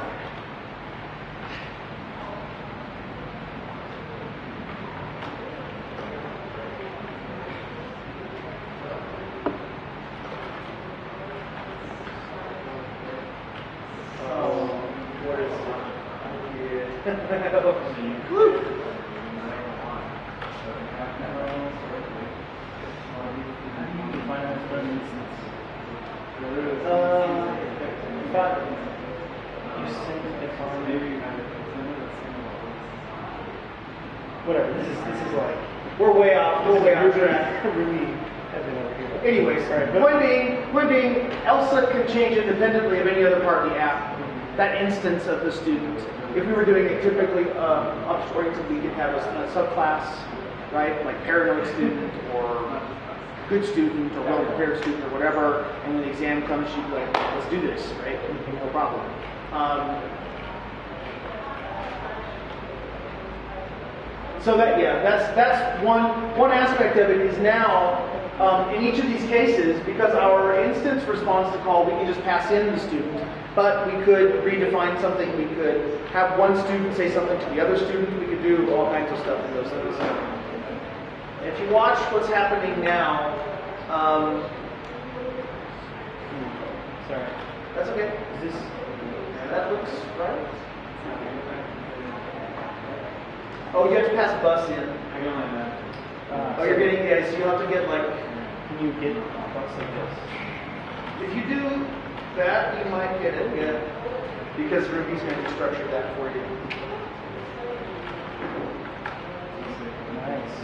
Whatever. This is like We're way off. We're way off track. really heavy over here. Anyways, point being, Elsa can change independently of any other part of the app. That instance of the student. If we were doing it typically object-oriented, we could have a subclass, right? Like paranoid student or good student or well-prepared student or whatever. And when the exam comes, she'd be like, let's do this, right? No problem. So that's one aspect of it is now in each of these cases, because our instance responds to call, we can just pass in the student, but we could redefine something. We could have one student say something to the other student. We could do all kinds of stuff in those things. If you watch what's happening now, Sorry. that's okay. Is this? That looks right. Oh, you have to pass a bus in. Oh, you're getting, yeah, so you'll have to get like, Can you get a box like this? if you do that, you might get it, yeah. Because Ruby's going to structure that for you. Nice.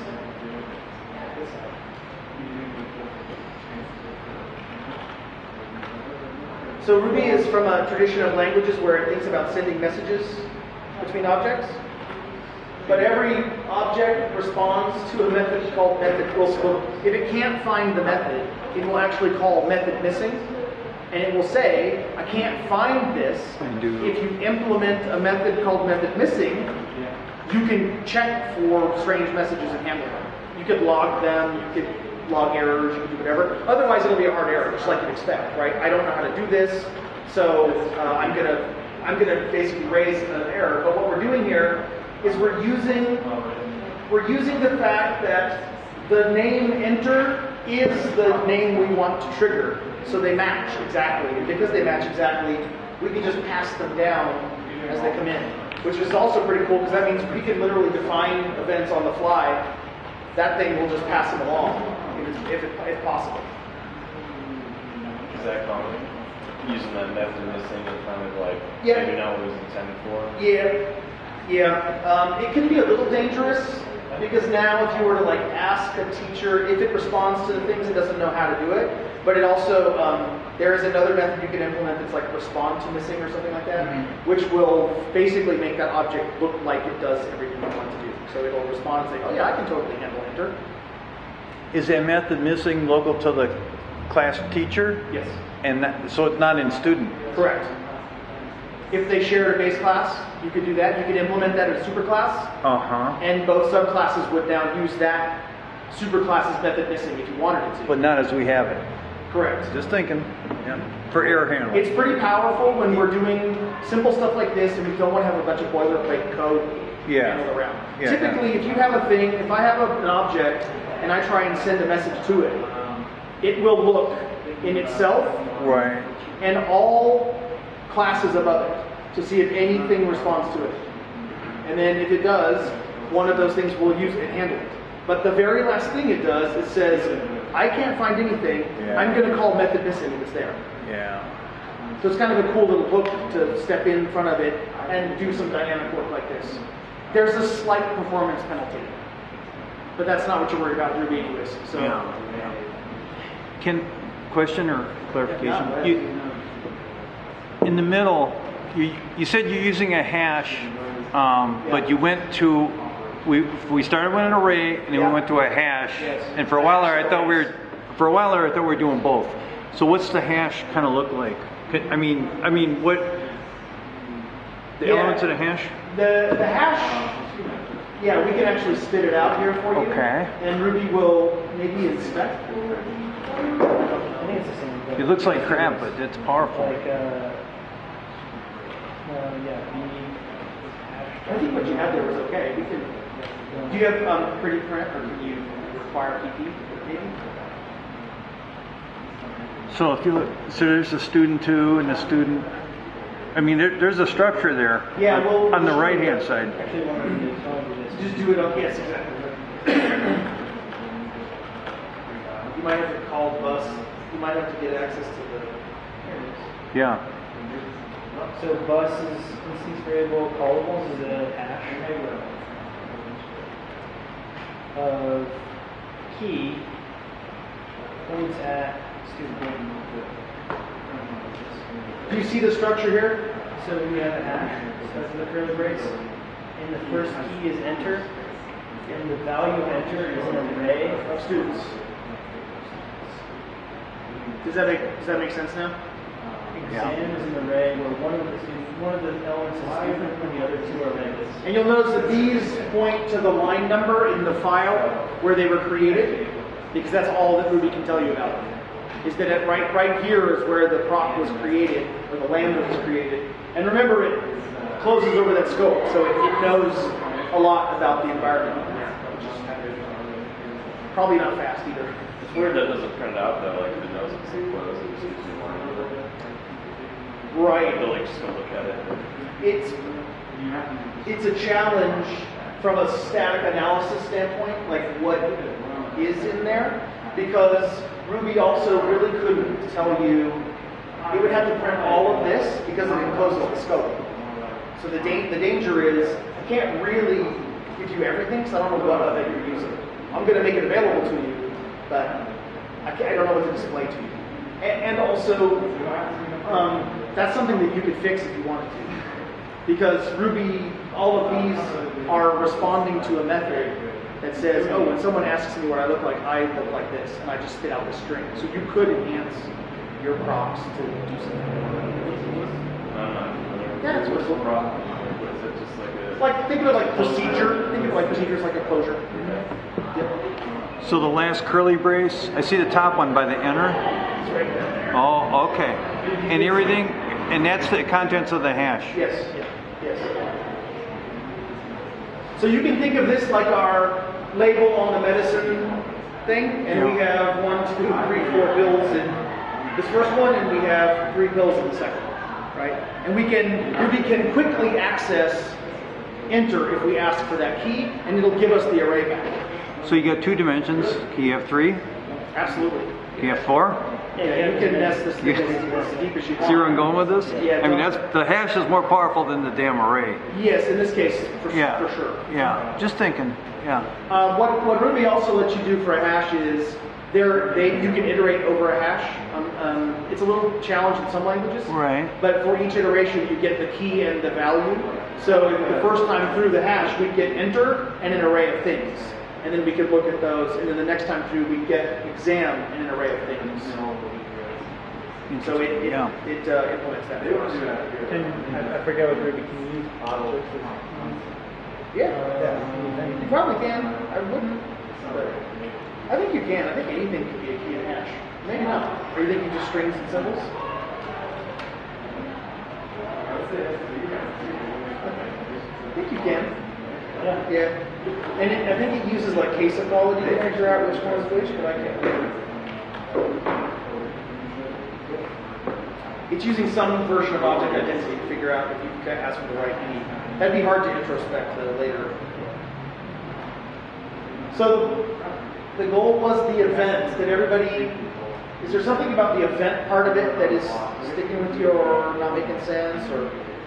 So Ruby is from a tradition of languages where it thinks about sending messages between objects. But every object responds to a method called method. Well, if it can't find the method, it will actually call method missing. And it will say, I can't find this. If you implement a method called method missing, you can check for strange messages and handle them. You could log them, you could log errors, you could do whatever. Otherwise, it'll be a hard error, just like you'd expect, right? I don't know how to do this, so I'm gonna basically raise an error. But what we're doing here is we're using the fact that the name enter is the name we want to trigger. So they match exactly. And because they match exactly, we can just pass them down as they come in. Which is also pretty cool because that means we can literally define events on the fly. That thing will just pass them along if possible. Is that common? Using that method missing and kind of like Yeah. maybe not what it was intended for? Yeah. It can be a little dangerous because now if you were to like ask a teacher, if it responds to the things, it doesn't know how to do it. But it also, there is another method you can implement that's like respond to missing or something like that, which will basically make that object look like it does everything you want to do. So it'll respond and say, oh yeah, I can totally handle enter. Is that method missing local to the class teacher? Yes. And so it's not in student? Correct. If they share a base class, You could do that. You could implement that as a superclass, Uh-huh. and both subclasses would now use that superclass's method missing if you wanted it to. But not as we have it. Correct. Just thinking, yeah, for error handling. It's pretty powerful when we're doing simple stuff like this and we don't want to have a bunch of boilerplate code Yeah. handled around. Yeah. Typically, if you have a thing, if I have an object and I try and send a message to it, it will look in itself Right. and all classes above it to see if anything responds to it. And then if it does, one of those things will use it and handle it. But the very last thing it does, it says, I can't find anything, Yeah. I'm going to call method missing if it's there. Yeah. So it's kind of a cool little hook to step in front of it and do some dynamic work like this. There's a slight performance penalty, but that's not what you're worried about in Ruby anyways. So Yeah. Can, question or clarification? You, in the middle, you said you're using a hash, but you went to, we started with an array and then Yeah. we went to a hash. Yes. And for a while there, I thought we were doing both. So what's the hash kind of look like? I mean, what, the Yeah. elements of the hash? the hash, yeah, we can actually spit it out here for you. Okay. And Ruby will maybe inspect. I think it's the same thing. It looks like crap, but it's powerful. Like, yeah, I think what you had there was okay. We can. Do you have pretty print, or can you require PP maybe? So if you look, so there's a student 2 and a student. I mean, there's a structure there. Yeah, well, on the we'll show right you hand that. side. actually wanted to do this. Just do it on. Yes, exactly. You might have to call bus. You might have to get access to the. Yeah. So bus is instance variable, callables is a hash of key points at student. Do you see the structure here? So we have a hash, that's the curly brace, and the first key is enter, and the value of enter is an array Of students. Does that make sense now? exam is an array where one of the elements is student and the other two are randoms. And you'll notice that these point to the line number in the file where they were created, because that's all that Ruby can tell you about them. Is that right here is where the prop was created, or the lambda was created. And remember, it closes over that scope, so it knows a lot about the environment. Which is probably not fast either. It's weird that doesn't print it out though, like if it knows it's closed, it just gives you one number. Right. They'll like just go look at it. It's a challenge from a static analysis standpoint, like what is in there, because Ruby also really couldn't tell you. It would have to print all of this because it encloses the scope. So the danger is I can't really give you everything, because I don't know what of it you're using. I'm going to make it available to you, but I don't know what to display to you. And also, that's something that you could fix if you wanted to. Because Ruby, all of these are responding to a method that says, oh, when someone asks me what I look like like this, and I just spit out the string. So you could enhance your props to do something. Yeah, that's what it's called. What is it, just like a... Like, think of it like procedure. Think of it like procedures like a closure. Yep. So the last curly brace, I see the top one by the enter. It's right there. Oh, okay. And everything, and that's the contents of the hash. Yes. Yes. So you can think of this like our label on the medicine thing, and we have 1, 2, 3, 4 pills in this first one, and we have 3 pills in the second one, right? And Ruby can quickly access enter if we ask for that key, and it'll give us the array back. So you got 2 dimensions. Can you have 3? Absolutely. Can you have 4? Yeah, you can nest this thing as deep as you want. See where I'm going with this? Yeah, I mean, don't- the hash is more powerful than the damn array. Yes, in this case, for Yeah. sure. Yeah. Just thinking. Yeah. What Ruby also lets you do for a hash is you can iterate over a hash. It's a little challenge in some languages. Right. But for each iteration, you get the key and the value. So the first time through the hash, we get enter and an array of things. And then we could look at those. And then the next time through, we get exam and an array of things. So it Yeah. implements that for us. I forget what Ruby can use. Yeah, you probably can. I wouldn't. But I think you can. I think anything could be a key and hash. Maybe not. Or you think you just strings and symbols? I think you can. Yeah. And I think it uses like case equality to figure out which one is which, but I can't. It's using some version of object identity to figure out if you can ask for the right key. That'd be hard to introspect later. So the goal was the event. Did everybody? Is there something about the event part of it that is sticking with you or not making sense or?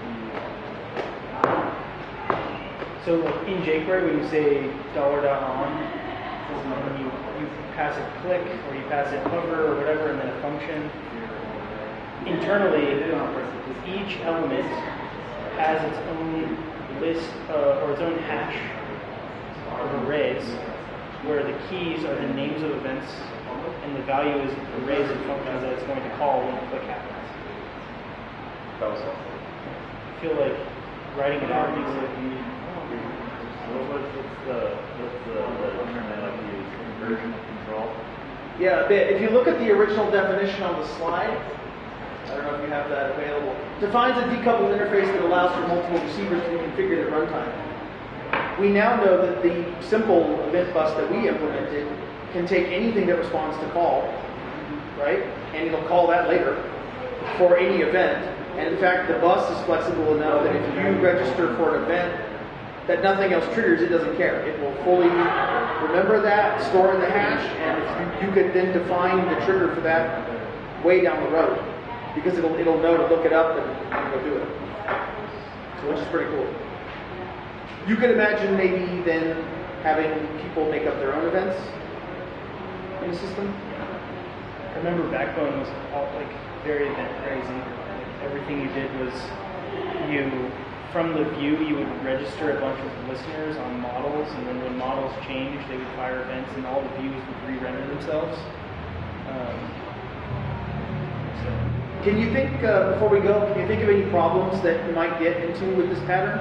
So like in jQuery, when you say $.on, when you pass it click or you pass it hover or whatever, and then a function. Internally, each element has its own list or its own hash of arrays, where the keys are the names of events, and the value is arrays and functions that it's going to call when the click happens. That was helpful. I feel like writing it out makes it. What's the term I like to use? Inversion of control? Yeah, a bit. If you look at the original definition on the slide, I don't know if you have that available, defines a decoupled interface that allows for multiple receivers to be configured at runtime. We now know that the simple event bus that we implemented can take anything that responds to call, right? And it'll call that later for any event. And in fact, the bus is flexible enough that if you register for an event that nothing else triggers, it doesn't care. It will fully remember that, store in the hash, and you could then define the trigger for that way down the road, because it'll know to look it up and go do it. So which is pretty cool. You could imagine maybe then having people make up their own events in the system. I remember Backbone was all like very event crazy. Everything you did was from the view you would register a bunch of listeners on models, and then when models changed, they would fire events, and all the views would re-render themselves. Can you think, before we go, can you think of any problems that you might get into with this pattern?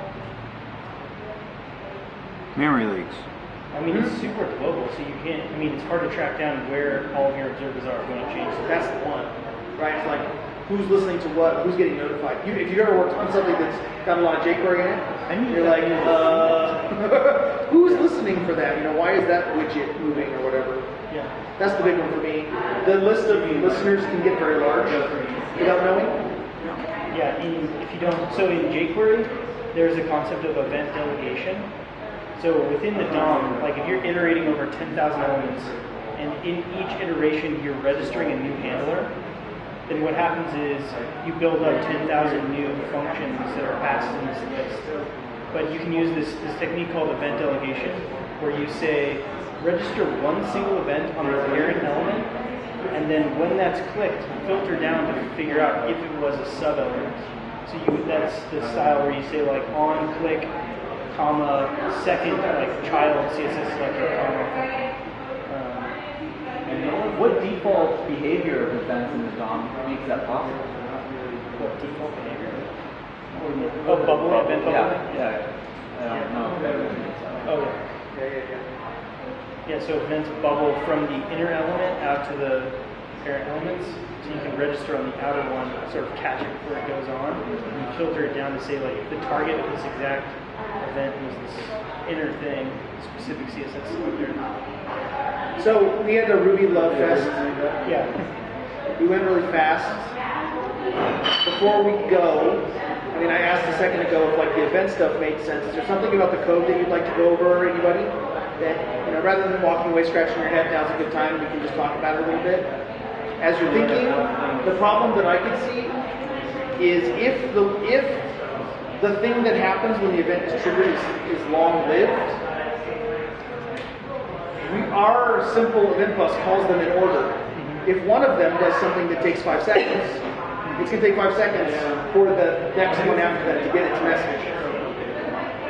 Memory leaks. I mean, it's super global, so you can't, it's hard to track down where all of your observers are when it changes. That's the one, right? It's like, who's listening to what, who's getting notified. If you've ever worked on something that's got a lot of jQuery in it, you're like, who's listening for that? Why is that widget moving or whatever? Yeah. That's the big one for me. The list of listeners can get very large without knowing. Yeah, if you don't, so in jQuery, there's a concept of event delegation. So within the DOM, like if you're iterating over 10,000 elements, and in each iteration you're registering a new handler, then what happens is you build up 10,000 new functions that are passed in this list. But you can use this technique called event delegation, where you say, register one single event on the parent element, and then when that's clicked, filter down to figure out if it was a sub-element. So that's the style where you say like on click, comma, second, like child CSS selector, comma. And what default behavior of events in the DOM makes that possible? What default behavior? Oh, bubble, event bubble? Yeah. I don't know if everything is that. Oh, yeah. Yeah, so events bubble from the inner element out to the parent elements. So you can register on the outer one, sort of catch it before it goes on, and you filter it down to say, like, if the target of this exact event was this inner thing, specific CSS selector. So we had a Ruby Love Fest. Yeah. We went really fast. Before we go, I asked a second ago if like the event stuff made sense. Is there something about the code that you'd like to go over, anybody? That, rather than walking away scratching your head, now's a good time, we can just talk about it a little bit. As you're thinking, the problem that I could see is if the thing that happens when the event is triggered is long-lived, our simple event bus calls them in order. If one of them does something that takes 5 seconds, it's going to take 5 seconds for the next one after that to get its message.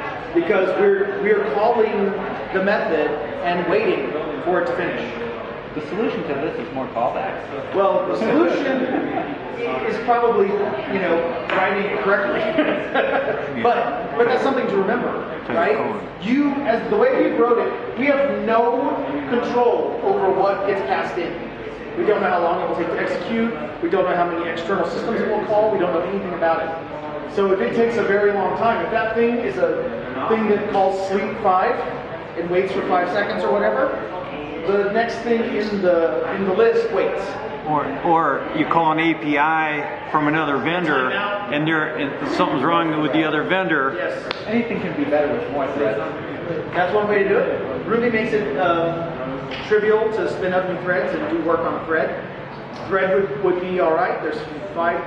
Because we're calling the method and waiting for it to finish. The solution to this is more callbacks. Well, the solution is probably, writing it correctly. but that's something to remember, right? You, as the way we wrote it, we have no control over what gets passed in. We don't know how long it will take to execute. We don't know how many external systems it will call. We don't know anything about it. So if it takes a very long time, if that thing is a thing that calls sleep 5 and waits for 5 seconds or whatever, the next thing in the list waits. Or you call an API from another vendor, and something's wrong with the other vendor. Yes. Anything can be better with more threads. That's one way to do it. Ruby makes it trivial to spin up new threads and do work on a thread. Thread would be all right. There's 5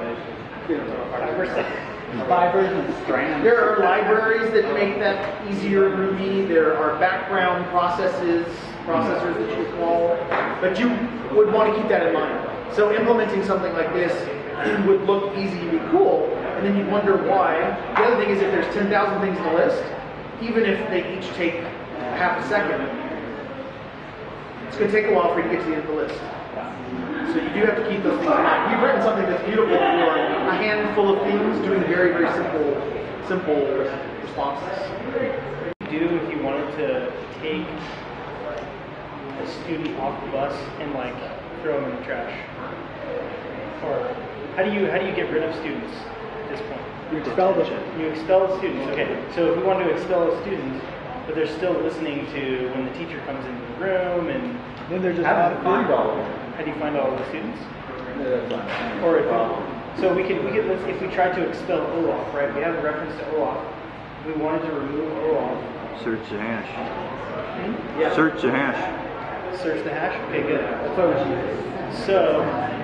Fibers and strands. There are libraries that make that easier in Ruby. There are background processors that you call, but you would want to keep that in mind. So implementing something like this would look easy and be cool, and then you'd wonder why. The other thing is if there's 10,000 things in the list, even if they each take half a second, it's going to take a while for you to get to the end of the list. So you do have to keep those things in mind. We've written something that's beautiful for a handful of things doing very, very simple responses. Do if you wanted to take a student off the bus and like throw them in the trash? Or how do you get rid of students at this point? You expel them. You expel students. Okay. So if we want to expel a student, but they're still listening to when the teacher comes into the room, and Then they're just How out do of you find all of them? how do you find all of the students? Or Or so we could if we tried to expel OAuth, right? We have a reference to OAuth. If we wanted to remove OAuth, Search the hash. Yeah. Search the hash. search the hash. Okay, good. That's what we should. So,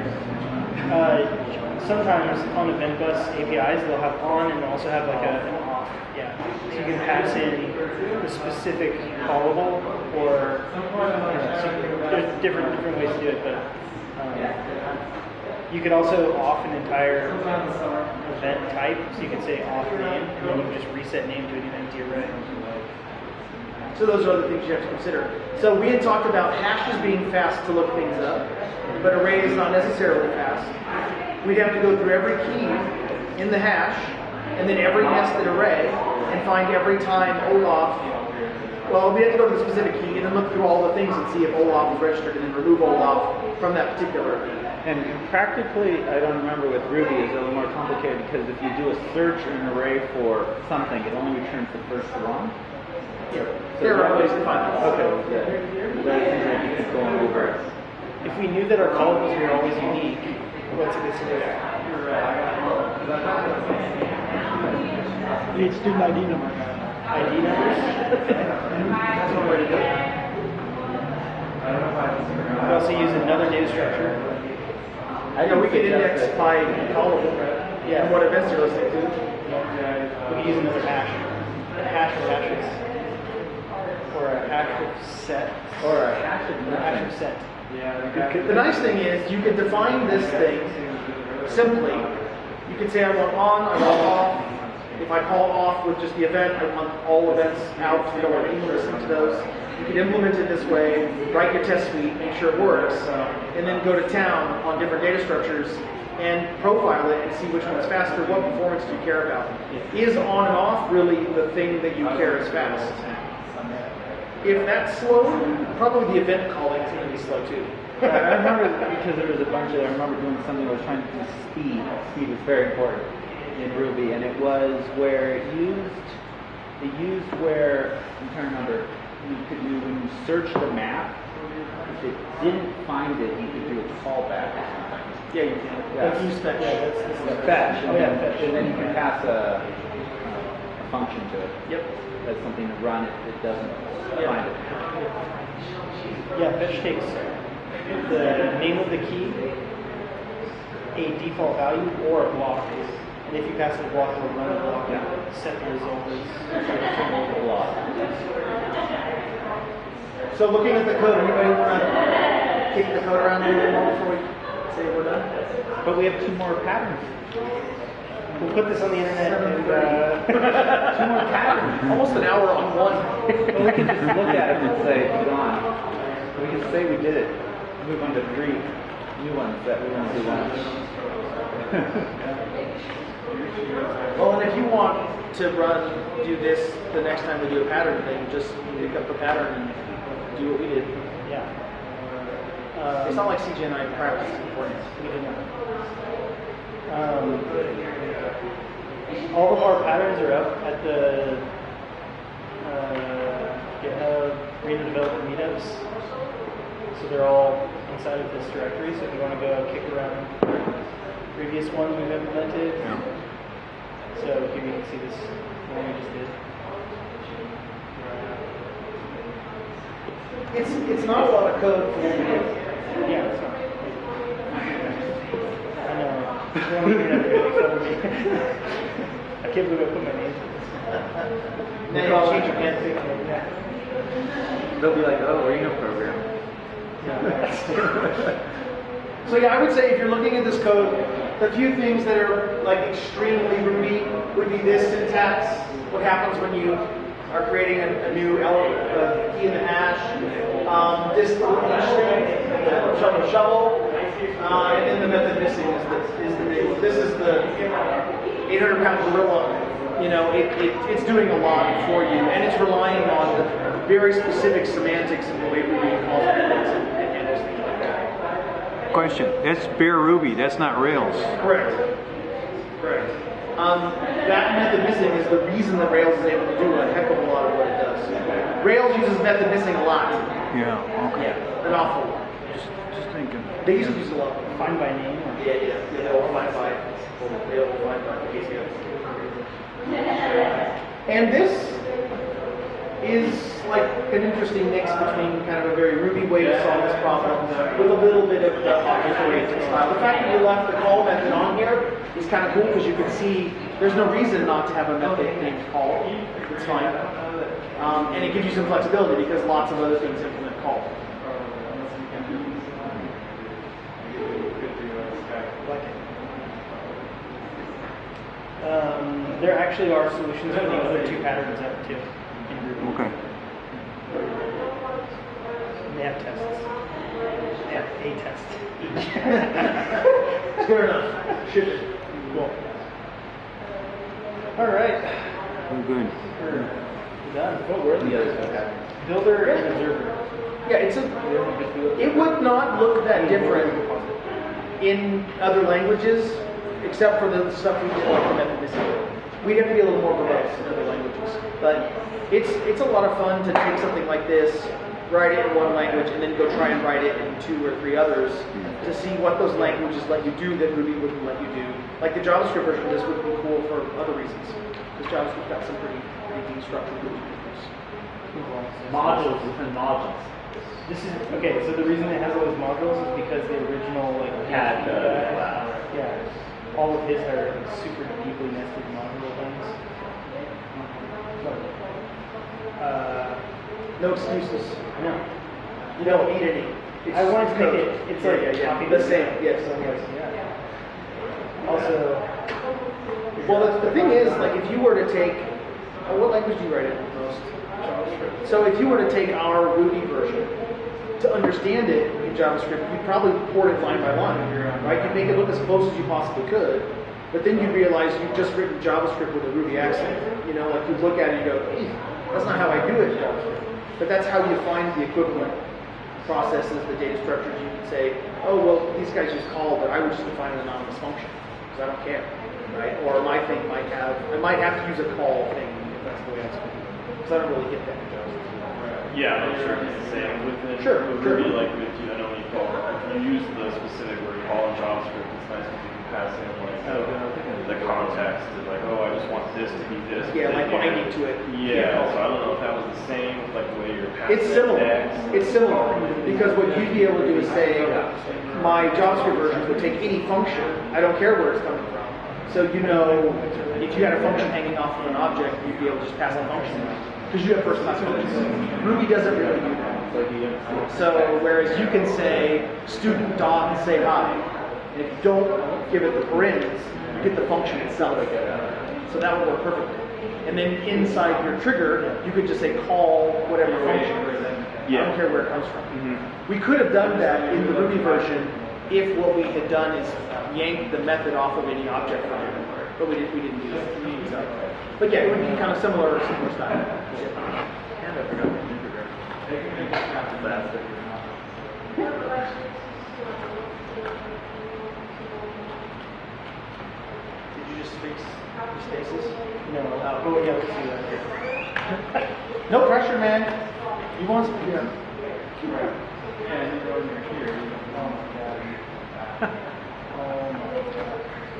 sometimes on event bus APIs, they'll have on and they'll also have like an off. Yeah. So you can pass in the specific callable, or so there's different ways to do it, but you could also off an entire event type. So you could say off name, and then you can just reset name to an empty array. So those are other things you have to consider. So we had talked about hashes being fast to look things up, but array is not necessarily fast. We'd have to go through every key in the hash, and then every nested array, and find every time OAuth. Well, we have to go to the specific key, and then look through all the things and see if OAuth is registered, and then remove OAuth from that particular. And practically, I don't remember with Ruby, it's a little more complicated because if you do a search in an array for something, it only returns the first one. Yeah. There are ways to find that. Okay, good. But it seems like you keep going over it. If we knew that our callables were always unique, what's a good solution? You need student ID number. ID numbers? That's one way to do it. We also use another data structure. We could index by callable, and what events you're listening to. We could use another hash. A hash of hashes. Or a hash of set. Or a hash of A hash of set. The nice thing is you can define this thing simply. You can say I want on, I want off. If I call off with just the event, I want all events out. I don't want anyone listening to those. You can implement it this way, write your test suite, make sure it works, and then go to town on different data structures and profile it and see which one's faster. What performance do you care about? Is on and off really the thing that you care is fast? If that's slow, probably the event calling is going to be slow too. I remember because there was a bunch of, I remember doing something that was trying to do speed. Speed was very important in Ruby, and it was where it used where, I'm trying to remember, when you search the map, if it didn't find it, you could do a callback or something. Yeah, you can. Yeah. Let's use fetch. Fetch, Oh, yeah, fetch. and then you can pass a function to it. Yep. That's something to run if it doesn't find it. Yeah, fetch takes the name of the key, a default value, or a block. And if you pass the block, it will run the block and set the result as A lot. So looking at the code, anybody want to kick the code around a little bit more before we say we're done? But we have 2 more patterns. We'll put this on the internet and 2 more patterns. Almost an hour on one. Well, we can just look at it and say, gone. We can say we did it. move on to 3 new ones that we want to launch. Well, and if you want to do this the next time we do a pattern, then just pick up the pattern and do what we did. Yeah. It's not like CJ and I practiced beforehand. We did not. All of our patterns are up at the GitHub Arena Developer Meetups. So they're all inside of this directory. So if you want to go kick around previous ones we've implemented. Yeah. So here you can see this one we just did. It's not a lot of code for Yeah, it's not. I know. You're never going to cover me. I can't believe I put my name to this. Now you change your hand thing. They'll be like, oh, Arena program. So yeah, I would say if you're looking at this code, the few things that are like extremely Ruby would be this syntax. What happens when you are creating a new element, key in the hash? This shovel, and then the method missing is the big one. This is the 800-pound gorilla. You know, it's doing a lot for you, and it's relying on the very specific semantics and the way Ruby calls methods and handles things like that. Question. That's bare Ruby. That's not Rails. Correct. That method missing is the reason that Rails is able to do a heck of a lot of what it does. Rails uses method missing a lot. Yeah. Okay. Yeah, an awful lot. Just thinking. They used to use a lot. Find by name? Or? Yeah, they all find by. They all find by case. And this is like an interesting mix between kind of a very Ruby way to solve this problem with a little bit of the object-oriented style. The fact that you left the call method on here is kind of cool because you can see there's no reason not to have a method named call. It's fine. And it gives you some flexibility because lots of other things implement call. There actually are solutions for the other 2 patterns out too. In Ruby. Okay. They have tests. They have a test each. Good enough. Ship it. Cool. All right. We're good. We're done. What were the others? Builder and observer. Yeah, it would not look that different in other languages, except for the stuff we did like the method missing. We'd have to be a little more verbose in other languages. But it's a lot of fun to take something like this, write it in one language, and then go try and write it in 2 or 3 others to see what those languages let you do that Ruby wouldn't let you do. Like the JavaScript version of this would be cool for other reasons. Because JavaScript got some pretty neat structure that you can use. Modules within modules. This is okay. So the reason it has all these modules is because the original Had yeah, all of his are super deeply nested module things. No excuses. No, You don't need any. It's I wanted to make code. it. It's like copy the same. Yes. Yeah. Also, Well, the thing is, like, if you were to take, what language do you write in most? So if you were to take our Ruby version, to understand it in JavaScript, you'd probably port it line by line, right? You'd make it look as close as you possibly could, but then you'd realize you've just written JavaScript with a Ruby accent. You know, like you'd look at it and you go, hey, that's not how I do it in JavaScript. But that's how you find the equivalent processes, the data structures. You could say, oh, well, these guys use call, but I would just define an anonymous function, because I don't care, right? Or my thing might have, I might have to use a call thing if that's the way it's going to be. Because I don't really get that in JavaScript. Yeah, I'm sure it's the same within with Ruby, like with you, I know when you call, if you use the specific word call in JavaScript, it's nice if you can pass in like the context, and like, oh, I just want this to be this. Yeah, like binding to it. Yeah, so I don't know if that was the same, like the way you're passing It's similar. text. It's similar because what you'd be able to do is say, my JavaScript version would take any function. I don't care where it's coming from. So you know, if you had a function hanging off of an object, you'd be able to just pass the function because you have first-class functions. Ruby doesn't really do that. So whereas you can say student dot and say hi, and if you don't give it the parens, you get the function itself. So that would work perfectly. And then inside your trigger, you could just say call whatever function, I Yeah. don't care where it comes from. Mm-hmm. We could have done that in the Ruby version if what we had done is yanked the method off of any object file, but we didn't do that. So, but yeah, it would be kind of similar style. And I forgot the integer. That's it. Did you just fix the stasis? No, oh yeah, let's do that. No pressure, man. You want some? Yeah. Yeah, you go in here. Oh my god. Oh my god.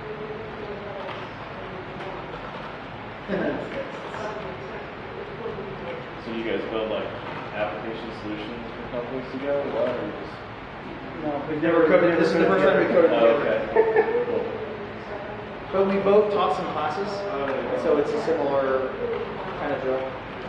So you guys build like application solutions for companies to go, or what? Or you just... No, We've never coded. This is the first time we coded Oh, together. okay. Cool. But we both taught some classes, so it's a similar kind of drill.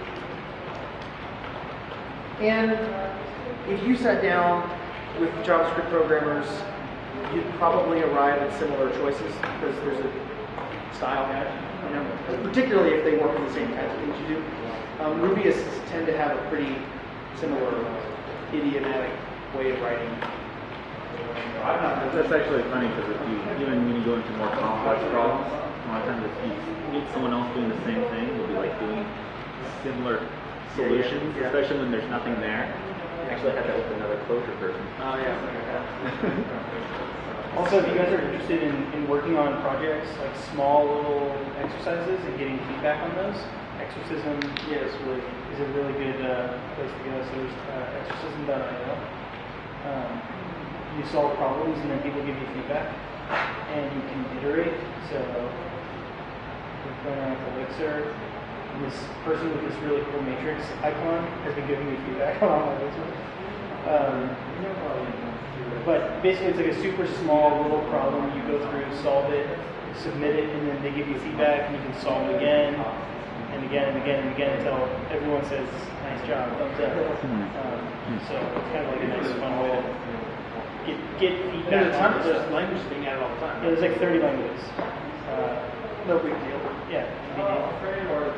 And if you sat down with JavaScript programmers, you'd probably arrive at similar choices because there's a style match, you know, particularly if they work in the same kinds of things you do. Rubyists tend to have a pretty similar idiomatic way of writing. That's actually funny because if you, even when you go into more complex problems, a lot of times if you meet someone else doing the same thing, you'll be like doing similar solutions, Yeah. especially when there's nothing there. I actually had that with another closure person. Oh yeah. Also, if you guys are interested in working on projects, like small little exercises and getting feedback on those, Exercism is a really good place to go. So there's exercism.io. You solve problems and then people give you feedback, and you can iterate. So we're playing around with Elixir. And this person with this really cool matrix icon has been giving me feedback on all my Elixir. But basically, it's like a super small little problem. You go through, solve it, submit it, and then they give you feedback, and you can solve it again, and again, and again, and again until everyone says, "Nice job, thumbs up." So it's kind of like a nice, fun way to get feedback. There's a ton on of stuff. just languages being added all the time. Yeah, there's like 30 languages. No big deal. Yeah, big deal.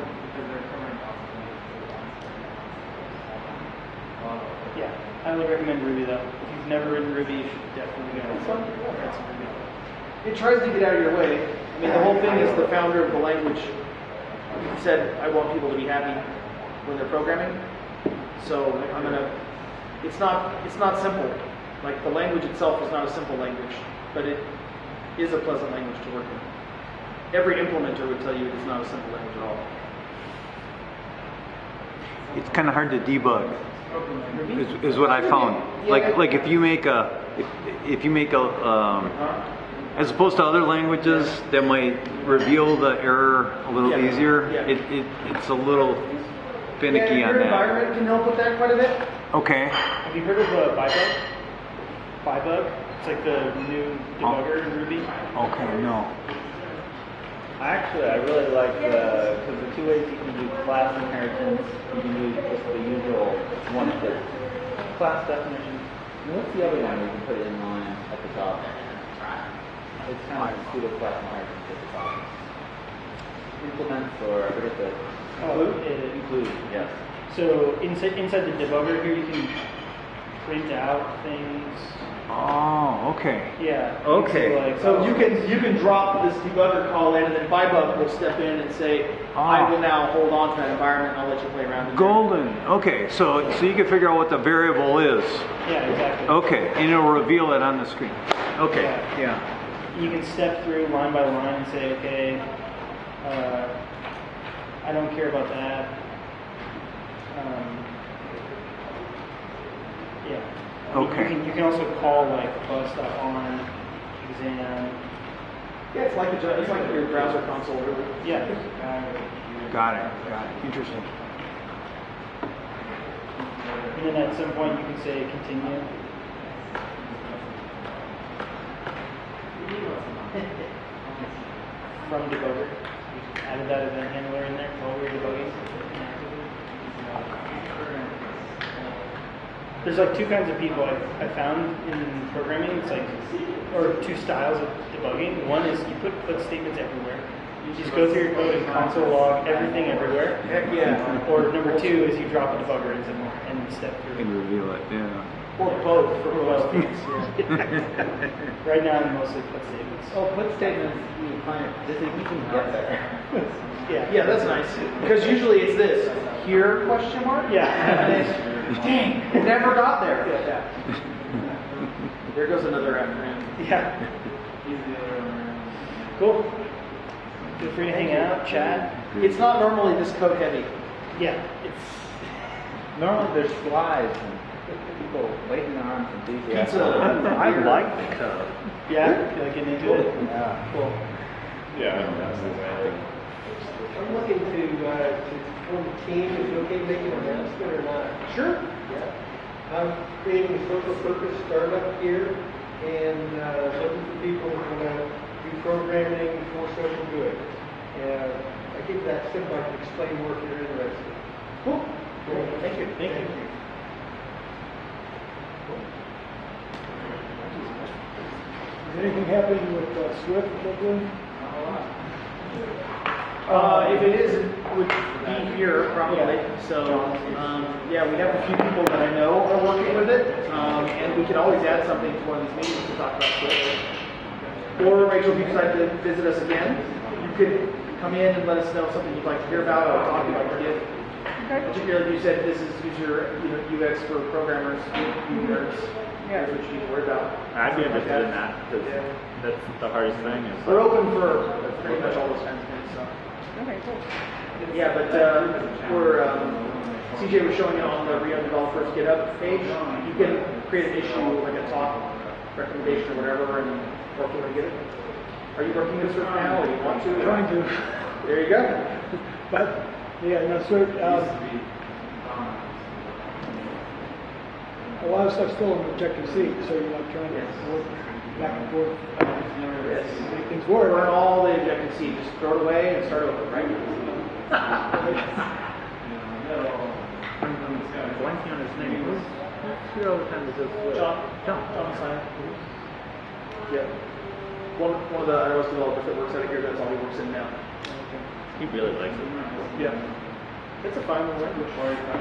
Yeah, I would recommend Ruby though. If you've never written Ruby, you should definitely go and write some Ruby. It tries to get out of your way. I mean, the whole thing is the founder of the language said, "I want people to be happy when they're programming." So I'm gonna. It's not simple. Like the language itself is not a simple language, but it is a pleasant language to work in. Every implementer would tell you it is not a simple language at all. It's kind of hard to debug. Ruby? Is what I found. Yeah. Like if you make a as opposed to other languages that might reveal the error a little Yeah. easier, Yeah. it's a little finicky Yeah, on your that. environment can help with that quite a bit. Okay. Have you heard of Bybug? Bybug? It's like the new debugger in Ruby. Okay. No. Actually, I really like because the two ways you can do class inheritance, you can do just the usual one of the class definitions. And what's the other one where you can put it in line at the top? It's kind of like pseudo class inheritance at the top. Implements or I forget the include. Yes. So inside the debugger here, you can print out things. Oh. Okay. Yeah. Okay. So you can drop this debugger call in, and then Bybug will step in and say, "I will now hold on to that environment. And I'll let you play around." In there." Golden. Okay. So you can figure out what the variable is. Yeah, exactly. Okay. And it'll reveal it on the screen. Okay. Yeah. You can step through line by line and say, okay, I don't care about that. Yeah. Okay. You can also call like buzz.on exam. Yeah, it's like your browser console, really. Yeah. Got it. Interesting. And then at some point you can say continue. From debugger. You added that event handler in there while we were debugging. There's like two kinds of people I found in programming. It's like, or two styles of debugging. One is you put statements everywhere. You just go through your code and console log everything everywhere. Heck yeah. Or number two is you drop a debugger and step through. And reveal it, yeah. Or both for most things. Right now, I'm mostly put statements. Oh, put statements, you find it, does it even get there? Yeah. Yeah, that's nice. Because usually it's this, here, question mark? Yeah. And then, dang, it never got there. There goes another acronym. Yeah. Cool. Feel free to hang out, chat. It's not normally this code heavy. Yeah. It's Normally there's slides and people waving their arms and Pizza. I like the code. yeah. Feel like getting into it. Yeah. Cool. Yeah, that's the way. I'm looking to form a team. Is it okay to make an announcement or not? Sure. Yeah. I'm creating a social purpose startup here and looking for people who want to do programming for social good. I think that's simple. I can explain more if you're interested. Cool. Thank you. Thank you. Is anything happening with Swift Brooklyn? If it is, it would be here probably. So, yeah, we have a few people that I know are working with it, and we can always add something to one of these meetings to talk about Swift. Or Rachel, if you'd like to visit us again, you could come in and let us know something you'd like to hear about or talk about to give. Particularly, you said this is UX for programmers, nerds. Yeah, that's what you need to worry about. I'd be interested in that because that's the hardest thing. Is We're open for pretty much all those kinds of things. So. Okay, cool. Yeah, but we're CJ was showing it on the Rio Developers GitHub page. You can create an issue, like a talk recommendation or whatever, and work on get it. Are you working this right now, or you want to? Trying to. There you go. But, yeah, no, Swift, a lot of stuff's still in Objective-C, so you're like trying to work back and forth, make things work. Run all the Objective-C, just throw it away and start over, right? blanking on his name. Who all the time does this? John Simon. Yeah. One of the iOS developers that works out of here, that's all he works in now. He really likes it. Yeah. It's a fine one, language.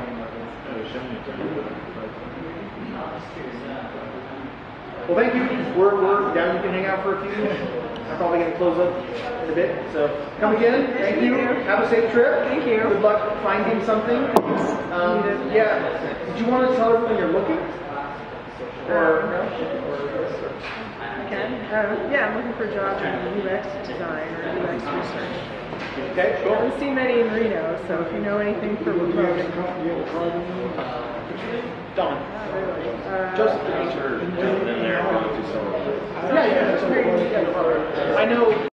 Well, thank you. We're down. You can hang out for a few. I'm probably going to close up in a bit. So come again. Thank you. Have a safe trip. Thank you. Good luck finding something. Yeah. Did you want to tell everyone you're looking? Or no? Okay. Yeah, I'm looking for jobs in UX design or UX research. Okay. I Cool. haven't seen many in Reno, so if you know anything for remote. Don. Really. Joseph. In there. Yeah. I know.